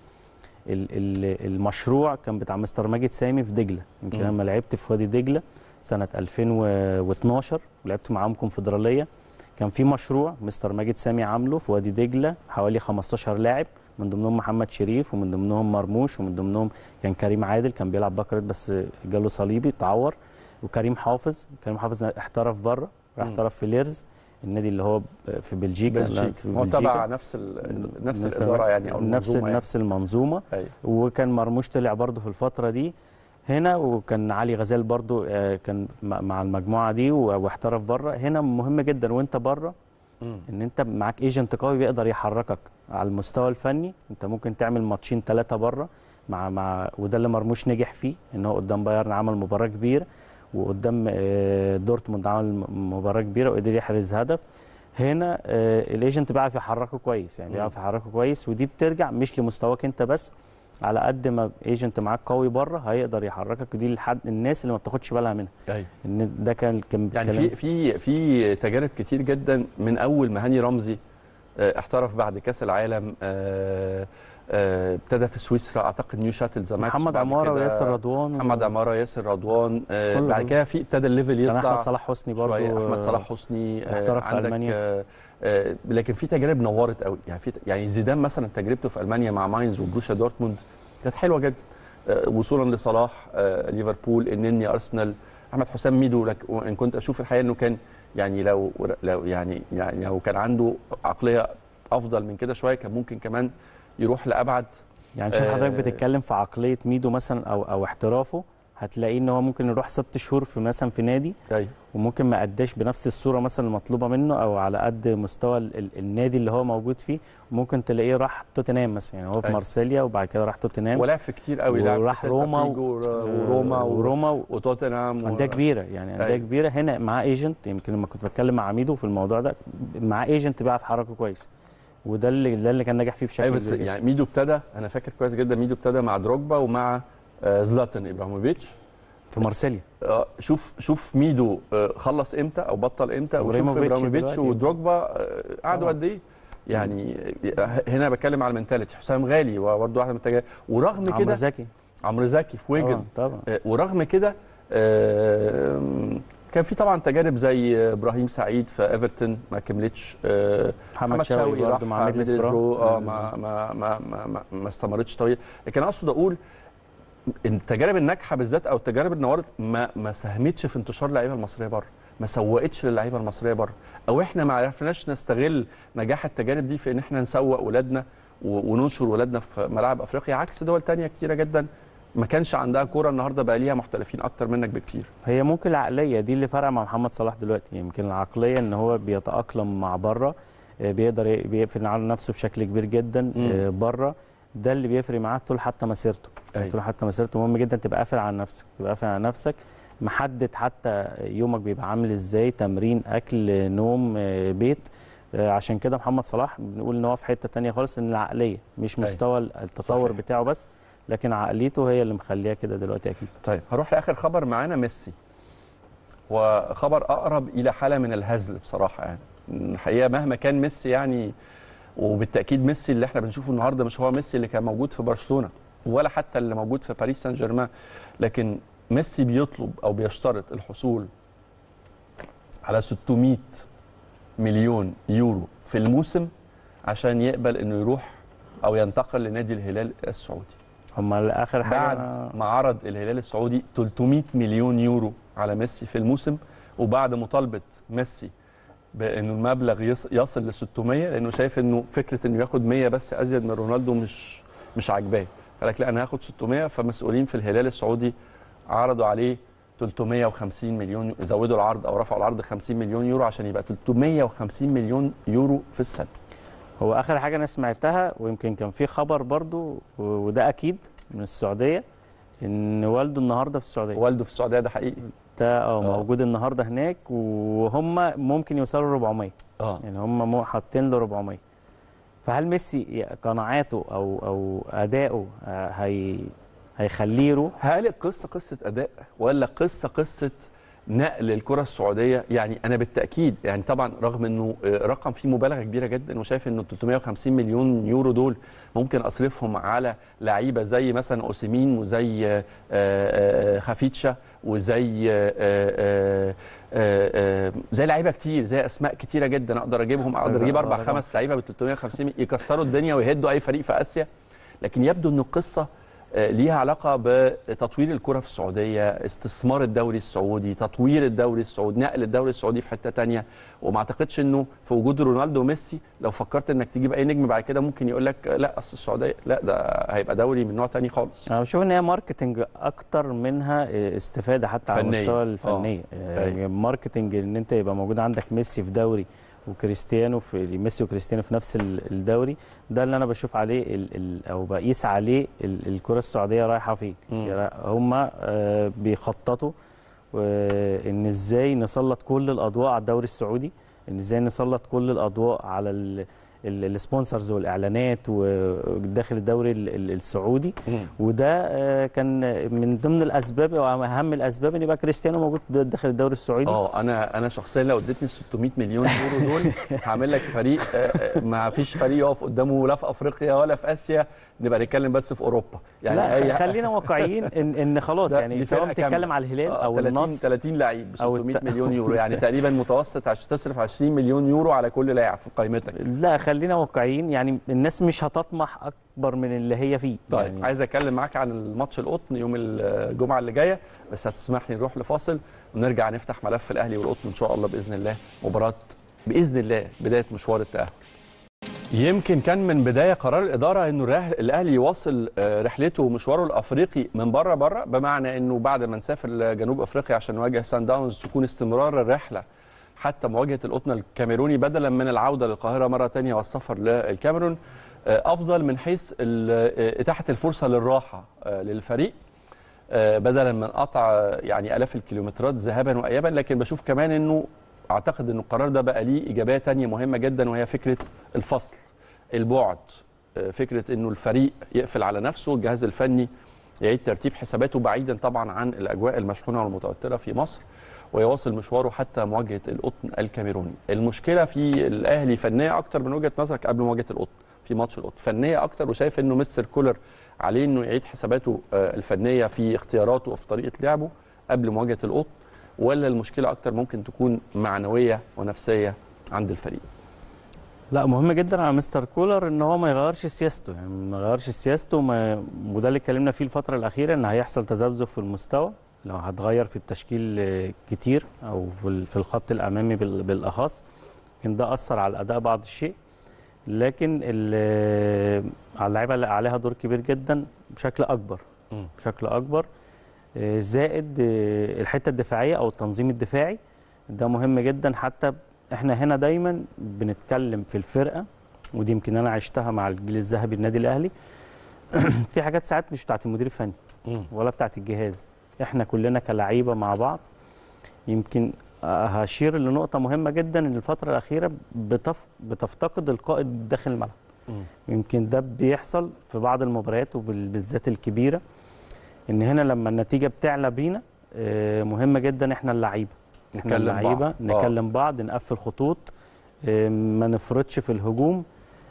[SPEAKER 5] المشروع كان بتاع مستر ماجد سامي في دجله. يمكن لما لعبت في وادي دجله سنه ألفين واثناشر ولعبت معاهم كونفدراليه، كان في مشروع مستر ماجد سامي عامله في وادي دجله حوالي خمستاشر لاعب، من ضمنهم محمد شريف ومن ضمنهم مرموش ومن ضمنهم كان كريم عادل كان بيلعب باكرت بس جاله صليبي اتعور، وكريم حافظ. كريم حافظ احترف بره، راح احترف في ليرز النادي اللي هو في بلجيكا.
[SPEAKER 1] بلجيكا هو تبع نفس نفس الاداره يعني او
[SPEAKER 5] نفس
[SPEAKER 1] يعني.
[SPEAKER 5] نفس المنظومه. أي. وكان مرموش طلع برضه في الفتره دي هنا، وكان علي غزال برضو كان مع المجموعه دي واحترف بره. هنا مهم جدا وانت بره ان انت معاك ايجنت قوي بيقدر يحركك على المستوى الفني. انت ممكن تعمل ماتشين ثلاثه بره مع مع وده اللي مرموش نجح فيه، ان هو قدام بايرن عمل مباراه كبيره، وقدام دورتموند عمل مباراه كبيره وقدر يحرز هدف. هنا الايجنت بيعرف يحركه كويس، يعني بيعرف يحركه كويس، ودي بترجع مش لمستواك انت بس، على قد ما ايجنت معاك قوي بره هيقدر يحركك. ودي لحد الناس اللي ما بتاخدش بالها منها.
[SPEAKER 1] ايوه
[SPEAKER 5] ان ده كان كان
[SPEAKER 1] يعني في في في تجارب كتير جدا، من اول ما هاني رمزي احترف بعد كاس العالم، ابتدى في سويسرا اعتقد نيو شاتل ماكس،
[SPEAKER 5] محمد عماره وياسر رضوان،
[SPEAKER 1] محمد عماره ياسر رضوان، بعد كده في ابتدى الليفل يطلع.
[SPEAKER 5] احمد صلاح حسني برضه،
[SPEAKER 1] احمد صلاح حسني
[SPEAKER 5] احترف في المانيا.
[SPEAKER 1] لكن في تجارب نورت قوي يعني. في يعني زيدان مثلا تجربته في المانيا مع ماينز وبروسيا دورتموند كانت حلوه جدا، وصولا لصلاح ليفربول، النني ارسنال، احمد حسام ميدو. لك وان كنت اشوف الحقيقه انه كان يعني لو لو يعني يعني لو كان عنده عقليه افضل من كده شويه كان ممكن كمان يروح لابعد.
[SPEAKER 5] يعني شوف
[SPEAKER 1] آه،
[SPEAKER 5] حضرتك بتتكلم في عقليه ميدو مثلا او او احترافه، هتلاقيه ان هو ممكن يروح ست شهور في مثلا في نادي،
[SPEAKER 1] ايوه
[SPEAKER 5] وممكن ما اداش بنفس الصوره مثلا المطلوبه منه او على قد مستوى ال ال النادي اللي هو موجود فيه. ممكن تلاقيه راح توتنهام مثلا، يعني هو في
[SPEAKER 1] أيوة.
[SPEAKER 5] مارسيليا وبعد كده راح توتنهام
[SPEAKER 1] ولعب في كتير قوي، لعب
[SPEAKER 5] وراح
[SPEAKER 1] في
[SPEAKER 5] روما
[SPEAKER 1] روما وروما
[SPEAKER 5] وروما و...
[SPEAKER 1] وتوتنهام
[SPEAKER 5] انديه كبيره، يعني انديه
[SPEAKER 1] أيوة.
[SPEAKER 5] كبيره. هنا معاه ايجنت، يمكن لما كنت بتكلم مع ميدو في الموضوع ده، معاه ايجنت بيعرف يحركه كويس، وده اللي ده اللي كان ناجح فيه بشكل
[SPEAKER 1] ايوه بس
[SPEAKER 5] كبير جدا.
[SPEAKER 1] يعني ميدو ابتدى، انا فاكر كويس جدا ميدو ابتدى مع دروجبا ومع آه، زلاتان ابراهيموفيتش
[SPEAKER 5] في مارسيليا.
[SPEAKER 1] آه، شوف شوف ميدو آه، خلص امتى او بطل امتى، وشوف
[SPEAKER 5] وإبراهيموفيتش
[SPEAKER 1] ابراهيموفيتش
[SPEAKER 5] دلوقتي.
[SPEAKER 1] ودروجبا آه، قعدوا
[SPEAKER 5] طبعاً.
[SPEAKER 1] قد ايه. يعني آه، هنا بتكلم على المنتاليتي. حسام غالي وبرده واحد من التجارب، ورغم
[SPEAKER 5] عمرو
[SPEAKER 1] كده
[SPEAKER 5] زكي
[SPEAKER 1] عمرو زكي في ويجن.
[SPEAKER 5] طبعا طبعا.
[SPEAKER 1] آه، ورغم كده آه، كان في طبعا تجارب زي ابراهيم سعيد في ايفرتون ما كملتش. آه،
[SPEAKER 5] محمد شوقي برضه مع ميدلسبرو
[SPEAKER 1] اه ما ما ما ما, ما, ما استمرتش طويل. لكن اقصد اقول التجارب الناجحه بالذات او التجارب النوارت ما ما ساهمتش في انتشار اللعيبه المصريه بره، ما سوقتش للعيبه المصريه بره، او احنا ما عرفناش نستغل نجاح التجارب دي في ان احنا نسوق ولادنا وننشر ولادنا في ملاعب افريقيا، عكس دول تانية كتيره جدا ما كانش عندها كوره النهارده بقى ليها محترفين اكتر منك بكتير.
[SPEAKER 5] هي ممكن العقليه دي اللي فرق مع محمد صلاح دلوقتي، يمكن العقليه ان هو بيتاقلم مع بره، بيقدر بيقفل على نفسه بشكل كبير جدا بره، ده اللي بيفرق معاه طول حتى مسيرته. يعني طول حتى مسيرته مهم جدا تبقى قافل على نفسك، تبقى قافل على نفسك، محدد حتى يومك بيبقى عامل ازاي، تمرين، اكل، نوم، بيت. عشان كده محمد صلاح بنقول ان هو في حته ثانيه خالص، ان العقليه مش مستوى التطور صحيح. بتاعه بس، لكن عقليته هي اللي مخليها كده دلوقتي اكيد.
[SPEAKER 1] طيب هروح لاخر خبر معانا، ميسي، وخبر اقرب الى حاله من الهزل بصراحه. يعني الحقيقه مهما كان ميسي يعني، وبالتاكيد ميسي اللي احنا بنشوفه النهارده مش هو ميسي اللي كان موجود في برشلونه ولا حتى اللي موجود في باريس سان جيرمان، لكن ميسي بيطلب او بيشترط الحصول على ستمائة مليون يورو في الموسم عشان يقبل انه يروح او ينتقل لنادي الهلال السعودي.
[SPEAKER 5] هم اخر حاجه
[SPEAKER 1] بعد ما عرض الهلال السعودي ثلاثمائة مليون يورو على ميسي في الموسم، وبعد مطالبه ميسي بانه المبلغ يصل ل ستمائة، لانه شايف انه فكره انه ياخد مائة بس ازيد من رونالدو مش مش عاجباه، قال لك لا انا هاخد ستمائة. فمسؤولين في الهلال السعودي عرضوا عليه ثلاثمائة وخمسين مليون، زودوا العرض او رفعوا العرض خمسين مليون يورو عشان يبقى ثلاثمائة وخمسين مليون يورو في السنه.
[SPEAKER 5] هو اخر حاجه انا سمعتها، ويمكن كان في خبر برضو وده اكيد من السعوديه، ان والده النهارده في السعوديه.
[SPEAKER 1] والده في السعوديه ده حقيقي؟
[SPEAKER 5] ده اه موجود النهارده هناك، وهم ممكن يوصلوا أربعمائة. اه يعني هم حاطين له أربعمائة. فهل ميسي قناعاته او او اداؤه هي هيخليه يروح؟
[SPEAKER 1] هل القصه قصه اداء ولا قصه قصه نقل الكره السعوديه؟ يعني انا بالتاكيد يعني طبعا رغم انه رقم فيه مبالغه كبيره جدا، وشايف انه ثلاثمائة وخمسين مليون يورو دول ممكن اصرفهم على لعيبه زي مثلا اوسيمين وزي خافيتشا وزي زي لعيبه كتير، زي اسماء كتيره جدا اقدر اجيبهم، اقدر اجيب اربع خمس لعيبه ب ثلاثمائة وخمسين يكسروا الدنيا ويهدوا اي فريق في اسيا. لكن يبدو ان القصه ليها علاقه بتطوير الكره في السعوديه، استثمار الدوري السعودي، تطوير الدوري السعودي، نقل الدوري السعودي في حته ثانيه. وما اعتقدش انه في وجود رونالدو وميسي لو فكرت انك تجيب اي نجم بعد كده ممكن يقول لك لا اصل السعوديه، لا ده هيبقى دوري من نوع ثاني خالص.
[SPEAKER 5] انا بشوف ان هي ماركتنج اكتر منها استفاده حتى على المستوى الفنيه. يعني ماركتنج ان انت يبقى موجود عندك ميسي في دوري وكريستيانو في ميسي وكريستيانو في نفس الدوري، ده اللي انا بشوف عليه ال ال او بقيس عليه ال الكره السعوديه رايحه فين. يعني هم بيخططوا ان ازاي نسلط كل الاضواء على الدوري السعودي، ان ازاي نسلط كل الاضواء على السبونسرز والاعلانات وداخل الدوري السعودي. وده كان من ضمن الاسباب او اهم الاسباب ان يبقى كريستيانو موجود داخل الدوري السعودي.
[SPEAKER 1] اه انا انا شخصيا لو اديتني ستمائة مليون يورو دول هعمل لك فريق ما فيش فريق يقف قدامه لا في افريقيا ولا في اسيا، نبقى نتكلم بس في اوروبا.
[SPEAKER 5] يعني لا أي خلينا واقعيين ان ان خلاص يعني سواء بتتكلم على الهلال او النصر
[SPEAKER 1] ثلاثين لعيب ب ستمائة مليون يورو يعني تقريبا متوسط عشان تصرف عشرين مليون يورو على كل لاعب في قائمتك.
[SPEAKER 5] لا خلينا واقعيين، يعني الناس مش هتطمح اكبر من اللي هي فيه.
[SPEAKER 1] طيب
[SPEAKER 5] يعني
[SPEAKER 1] عايز اتكلم معاك عن الماتش القطن يوم الجمعه اللي جايه، بس هتسمح لي نروح لفاصل ونرجع نفتح ملف الاهلي والقطن ان شاء الله باذن الله، مباراه باذن الله بدايه مشوار التاهل. يمكن كان من بدايه قرار الاداره انه الاهلي يواصل رحلته ومشواره الافريقي من بره بره، بمعنى انه بعد ما نسافر لجنوب افريقيا عشان نواجه سان داونز تكون استمرار الرحله حتى مواجهه القطن الكاميروني بدلا من العوده للقاهره مره ثانيه والسفر للكاميرون، افضل من حيث اتاحه الفرصه للراحه للفريق بدلا من قطع يعني الاف الكيلومترات ذهابا وايابا. لكن بشوف كمان انه اعتقد ان القرار ده بقى ليه ايجابيه ثانيه مهمه جدا، وهي فكره الفصل، البعد، فكره انه الفريق يقفل على نفسه، الجهاز الفني يعيد ترتيب حساباته بعيدا طبعا عن الاجواء المشحونه والمتوتره في مصر، ويواصل مشواره حتى مواجهه القطن الكاميروني. المشكله في الاهلي فنيه اكتر من وجهه نظرك قبل مواجهه القطن في ماتش القطن، فنيه اكتر، وشايف انه مستر كولر عليه انه يعيد حساباته الفنيه في اختياراته وفي طريقه لعبه قبل مواجهه القطن، ولا المشكله اكتر ممكن تكون معنويه ونفسيه عند الفريق؟
[SPEAKER 5] لا، مهم جدا على مستر كولر ان هو ما يغيرش سياسته، يعني ما يغيرش سياسته وما... وده اللي اتكلمنا فيه الفتره الاخيره، ان هيحصل تذبذب في المستوى لو هتغير في التشكيل كتير او في الخط الامامي بالاخص. يمكن ده اثر على الاداء بعض الشيء، لكن على اللعيبه اللي عليها دور كبير جدا بشكل اكبر بشكل اكبر زائد الحته الدفاعيه او التنظيم الدفاعي، ده مهم جدا. حتى احنا هنا دايما بنتكلم في الفرقه، ودي يمكن انا عشتها مع الجيل الذهبي النادي الاهلي في حاجات ساعات مش بتاعت المدير الفني ولا بتاعت الجهاز، احنا كلنا كلاعيبه مع بعض. يمكن هشير لنقطه مهمه جدا، ان الفتره الاخيره بتف... بتفتقد القائد داخل الملعب. يمكن ده بيحصل في بعض المباريات وبالذات الكبيره، ان هنا لما النتيجه بتعلى بينا مهم جدا احنا اللعيبه احنا اللعيبه نكلم بعض، نقفل خطوط، ما نفرطش في الهجوم.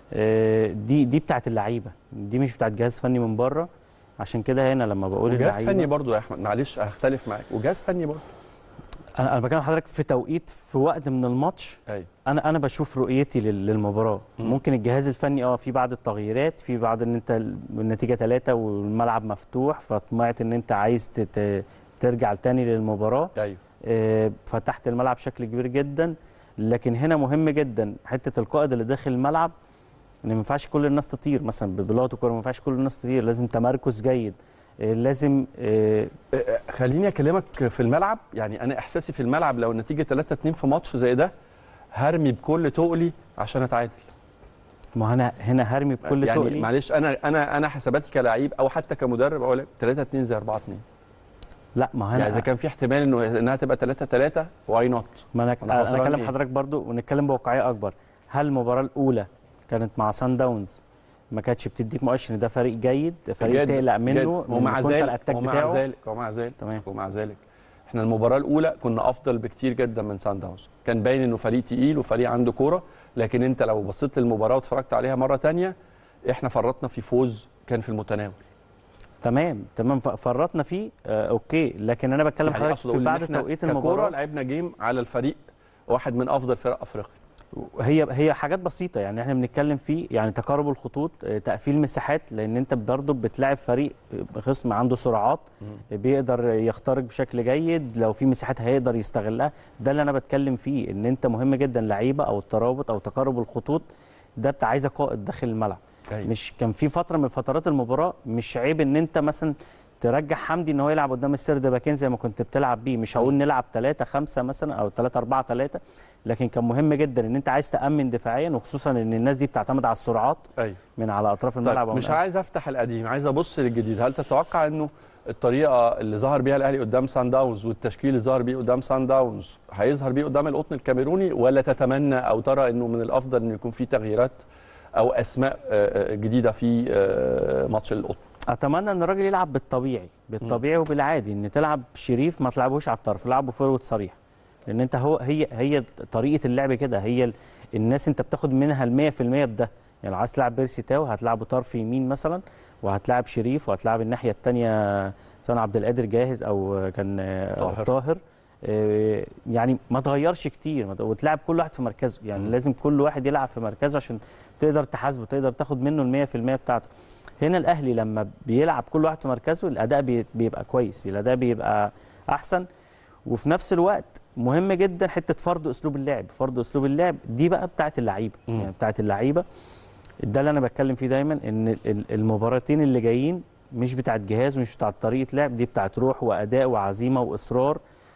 [SPEAKER 5] دي دي بتاعت اللعيبه، دي مش بتاعت جهاز فني من بره. عشان كده هنا لما بقول اللعيبه،
[SPEAKER 1] وجهاز فني برضو يا احمد، معلش هختلف معاك، وجهاز فني برضو.
[SPEAKER 5] انا انا بكلم حضرتك في توقيت، في وقت من الماتش.
[SPEAKER 1] أيوة.
[SPEAKER 5] انا انا بشوف رؤيتي للمباراه. م. ممكن الجهاز الفني اه في بعض التغييرات، في بعض ان انت النتيجه ثلاثة والملعب مفتوح، فطمعت ان انت عايز تت... ترجع تاني للمباراه.
[SPEAKER 1] ايوه.
[SPEAKER 5] آه فتحت الملعب بشكل كبير جدا. لكن هنا مهم جدا حته القائد اللي داخل الملعب، ان ما ينفعش كل الناس تطير، مثلا بلغه الكوره ما ينفعش كل الناس تطير، لازم تمركز جيد. لازم آه
[SPEAKER 1] خليني اكلمك في الملعب. يعني انا احساسي في الملعب لو النتيجه ثلاثة اتنين في ماتش زي ده، هرمي بكل تقلي عشان اتعادل.
[SPEAKER 5] ما انا هنا هرمي بكل
[SPEAKER 1] يعني
[SPEAKER 5] تقلي.
[SPEAKER 1] معلش، انا انا انا حساباتي كلاعب او حتى كمدرب اقول لك ثلاثة اتنين زي أربعة اتنين.
[SPEAKER 5] لا، ما هنا
[SPEAKER 1] يعني اذا كان في احتمال انه انها تبقى ثلاثة ثلاثة، واي نوت.
[SPEAKER 5] ما انا انا اكلم حضرتك برضو ونتكلم بواقعيه اكبر. هل المباراه الاولى كانت مع سان داونز ما كانتش بتديك مؤشر ان ده فريق جيد، فريق تقلق منه،
[SPEAKER 1] ومع ذلك
[SPEAKER 5] ومع
[SPEAKER 1] ذلك ومع ذلك
[SPEAKER 5] تمام.
[SPEAKER 1] ومع ذلك احنا المباراه الاولى كنا افضل بكتير جدا من سان داونز، كان باين انه فريق تقيل وفريق عنده كوره. لكن انت لو بصيت للمباراه واتفرجت عليها مره ثانيه، احنا فرطنا في فوز كان في المتناول.
[SPEAKER 5] تمام تمام فرطنا فيه. آه اوكي، لكن انا بتكلم
[SPEAKER 1] يعني
[SPEAKER 5] حضرتك في بعد توقيت المباراه
[SPEAKER 1] ككوره لعبنا جيم على الفريق واحد من افضل فرق افريقيا.
[SPEAKER 5] هي هي حاجات بسيطه، يعني احنا بنتكلم فيه، يعني تقارب الخطوط، تقفيل مساحات، لان انت برضه بتلاعب فريق خصم عنده سرعات، بيقدر يخترق بشكل جيد، لو في مساحات هيقدر يستغلها. ده اللي انا بتكلم فيه، ان انت مهم جدا لعيبه او الترابط او تقارب الخطوط، ده بتاع عايزه قائد داخل الملعب. أي. مش كان في فتره من فترات المباراه مش عيب ان انت مثلا ترجع حمدي ان هو يلعب قدام السرد باكين زي ما كنت بتلعب بيه، مش هقول نلعب ثلاثة خمسة مثلا او ثلاثة أربعة ثلاثة، لكن كان مهم جدا ان انت عايز تامن دفاعيا، وخصوصا ان الناس دي بتعتمد على السرعات. أيوة. من على اطراف الملعب.
[SPEAKER 1] طيب مش عايز افتح القديم، عايز ابص للجديد. هل تتوقع انه الطريقه اللي ظهر بيها الاهلي قدام سان داونز والتشكيل اللي ظهر بيه قدام سان داونز هيظهر بيه قدام القطن الكاميروني، ولا تتمنى او ترى انه من الافضل انه يكون في تغييرات او اسماء جديده في ماتش القطن؟
[SPEAKER 5] اتمنى ان الراجل يلعب بالطبيعي بالطبيعي م. وبالعادي، ان تلعب شريف ما تلعبوش على الطرف، تلعبه فورورد صريح، لان انت هو هي هي طريقه اللعب كده، هي الناس انت بتاخد منها ال مية في المية بده. يعني لو عايز تلعب بيرسي تاو هتلعبه طرف يمين مثلا، وهتلعب شريف، وهتلعب الناحيه الثانيه سواء عبد القادر جاهز او كان طاهر, طاهر. يعني ما تغيرش كتير، وتلعب كل واحد في مركزه، يعني م. لازم كل واحد يلعب في مركزه عشان تقدر تحاسبه، تقدر تاخد منه ال مية في المية بتاعته. هنا الاهلي لما بيلعب كل واحد في مركزه الاداء بيبقى كويس، الاداء بيبقى احسن. وفي نفس الوقت مهم جدا حته فرض اسلوب اللعب، فرض اسلوب اللعب دي بقى بتاعه اللعيبه، يعني بتاعه اللعيبه. ده اللي انا بتكلم فيه دايما، ان ال- المباراتين اللي جايين مش بتاعت جهاز ومش بتاعت طريقه لعب، دي بتاعت روح واداء وعزيمه واصرار،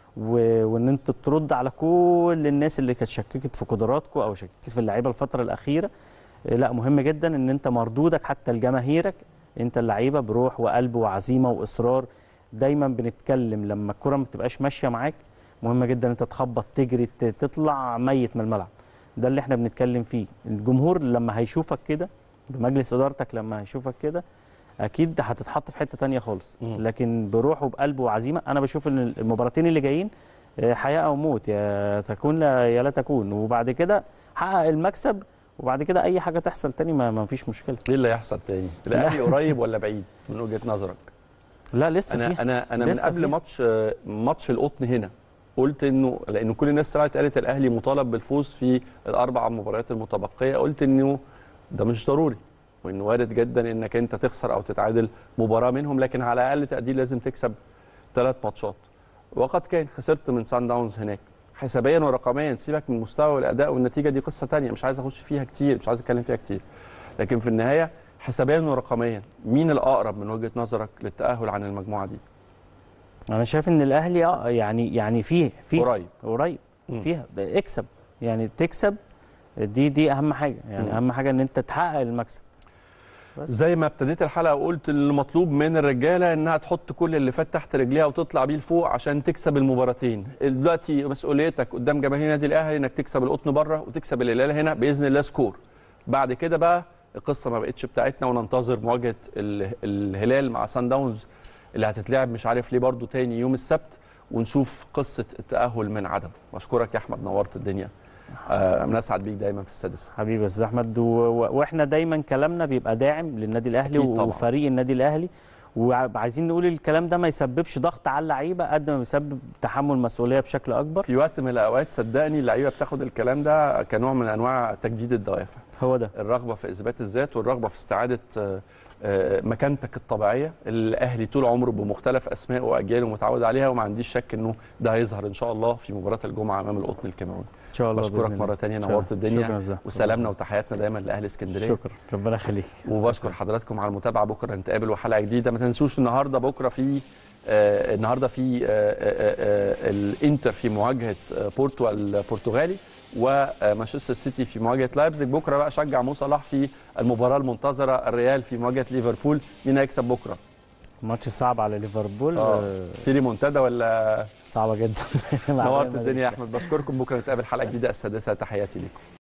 [SPEAKER 5] و- وان انت ترد على كل الناس اللي كانت شككت في قدراتكم او شككت في اللعيبه الفتره الاخيره. لا مهم جدا ان انت مردودك حتى لجماهيرك، انت اللعيبه بروح وقلب وعزيمه واصرار. دايما بنتكلم لما الكره ما بتبقاش ماشيه معاك مهم جدا انت تخبط تجري ت- تطلع ميت من الملعب. ده اللي احنا بنتكلم فيه. الجمهور لما هيشوفك كده، بمجلس ادارتك لما هيشوفك كده، اكيد هتتحط في حته تانية خالص.
[SPEAKER 1] مم.
[SPEAKER 5] لكن بروح وبقلب وعزيمه. انا بشوف ان المباراتين اللي جايين آه، حياه او موت، يا تكون لا يا لا تكون، وبعد كده حقق المكسب، وبعد كده اي حاجه تحصل تاني ما, ما فيش مشكله.
[SPEAKER 1] ايه اللي هيحصل تاني؟ الاهلي قريب ولا بعيد من وجهه نظرك؟
[SPEAKER 5] لا لسه
[SPEAKER 1] انا
[SPEAKER 5] فيها.
[SPEAKER 1] انا انا من
[SPEAKER 5] لسه
[SPEAKER 1] قبل
[SPEAKER 5] فيها.
[SPEAKER 1] ماتش ماتش القطن هنا قلت انه، لان كل الناس طلعت قالت الاهلي مطالب بالفوز في الاربع مباريات المتبقيه، قلت انه ده مش ضروري، وانه وارد جدا انك انت تخسر او تتعادل مباراه منهم، لكن على اقل تقدير لازم تكسب ثلاث ماتشات. وقد كان خسرت من سان داونز هناك. حسابيا ورقميا سيبك من المستوى والاداء والنتيجه، دي قصه ثانيه مش عايز اخش فيها كتير، مش عايز اتكلم فيها كتير. لكن في النهايه حسابيا ورقميا مين الاقرب من وجهه نظرك للتاهل عن المجموعه دي؟
[SPEAKER 5] انا شايف ان الاهلي اه يعني يعني فيه فيه
[SPEAKER 1] قريب.
[SPEAKER 5] قريب
[SPEAKER 1] مم.
[SPEAKER 5] فيها اكسب، يعني تكسب، دي دي اهم حاجه. يعني
[SPEAKER 1] مم.
[SPEAKER 5] اهم حاجه ان انت تحقق المكسب. بس.
[SPEAKER 1] زي ما ابتديت الحلقه وقلت المطلوب من الرجاله انها تحط كل اللي فات تحت رجليها وتطلع بيه لفوق عشان تكسب المباراتين. دلوقتي مسؤوليتك قدام جماهير النادي الاهلي انك تكسب القطن بره وتكسب الهلال هنا باذن الله سكور. بعد كده بقى القصه ما بقتش بتاعتنا، وننتظر مواجهه ال- الهلال مع سان داونز اللي هتتلعب مش عارف ليه برضو تاني يوم السبت، ونشوف قصه التاهل من عدم. بشكرك يا احمد، نورت الدنيا. آه بنسعد بيك دايما في السادسه.
[SPEAKER 5] حبيبي يا استاذ احمد، و... و... واحنا دايما كلامنا بيبقى داعم للنادي الاهلي
[SPEAKER 1] أكيد طبعاً.
[SPEAKER 5] وفريق النادي الاهلي، وعايزين نقول الكلام ده ما يسببش ضغط على اللعيبه قد ما بيسبب تحمل مسؤوليه بشكل اكبر.
[SPEAKER 1] في وقت من الاوقات صدقني اللعيبه بتاخد الكلام ده كنوع من انواع تجديد الدوافع،
[SPEAKER 5] هو ده
[SPEAKER 1] الرغبه في اثبات الذات والرغبه في استعاده آه، آه، مكانتك الطبيعيه اللي الاهلي طول عمره بمختلف اسمائه واجياله متعود عليها، وما عنديش شك انه ده هيظهر ان شاء الله في مباراه الجمعه امام القطن الكاميروني.
[SPEAKER 5] ان شاء الله.
[SPEAKER 1] بشكرك مره ثانيه،
[SPEAKER 5] شكراً.
[SPEAKER 1] نورت الدنيا.
[SPEAKER 5] شكراً جزيلاً.
[SPEAKER 1] وسلامنا وتحياتنا دايما لاهل اسكندريه.
[SPEAKER 5] شكرا، ربنا يخليك.
[SPEAKER 1] وبشكر حضراتكم على المتابعه، بكره نتقابل وحلقه جديده. ما تنسوش النهارده بكره في آه النهارده في آه آه آه الانتر في مواجهه آه بورتو البرتغالي، ومانشستر سيتي في مواجهه لايبزيج. بكره بقى شجع مو صلاح في المباراه المنتظره الريال في مواجهه ليفربول. مين هيكسب بكره؟
[SPEAKER 5] ماتش صعب على ليفربول.
[SPEAKER 1] اه
[SPEAKER 5] آه،
[SPEAKER 1] تيري منتدى ولا
[SPEAKER 5] صعبه جدا.
[SPEAKER 1] نورت الدنيا يا احمد. بشكركم، بكره نتقابل حلقه جديده السادسه. تحياتي لكم.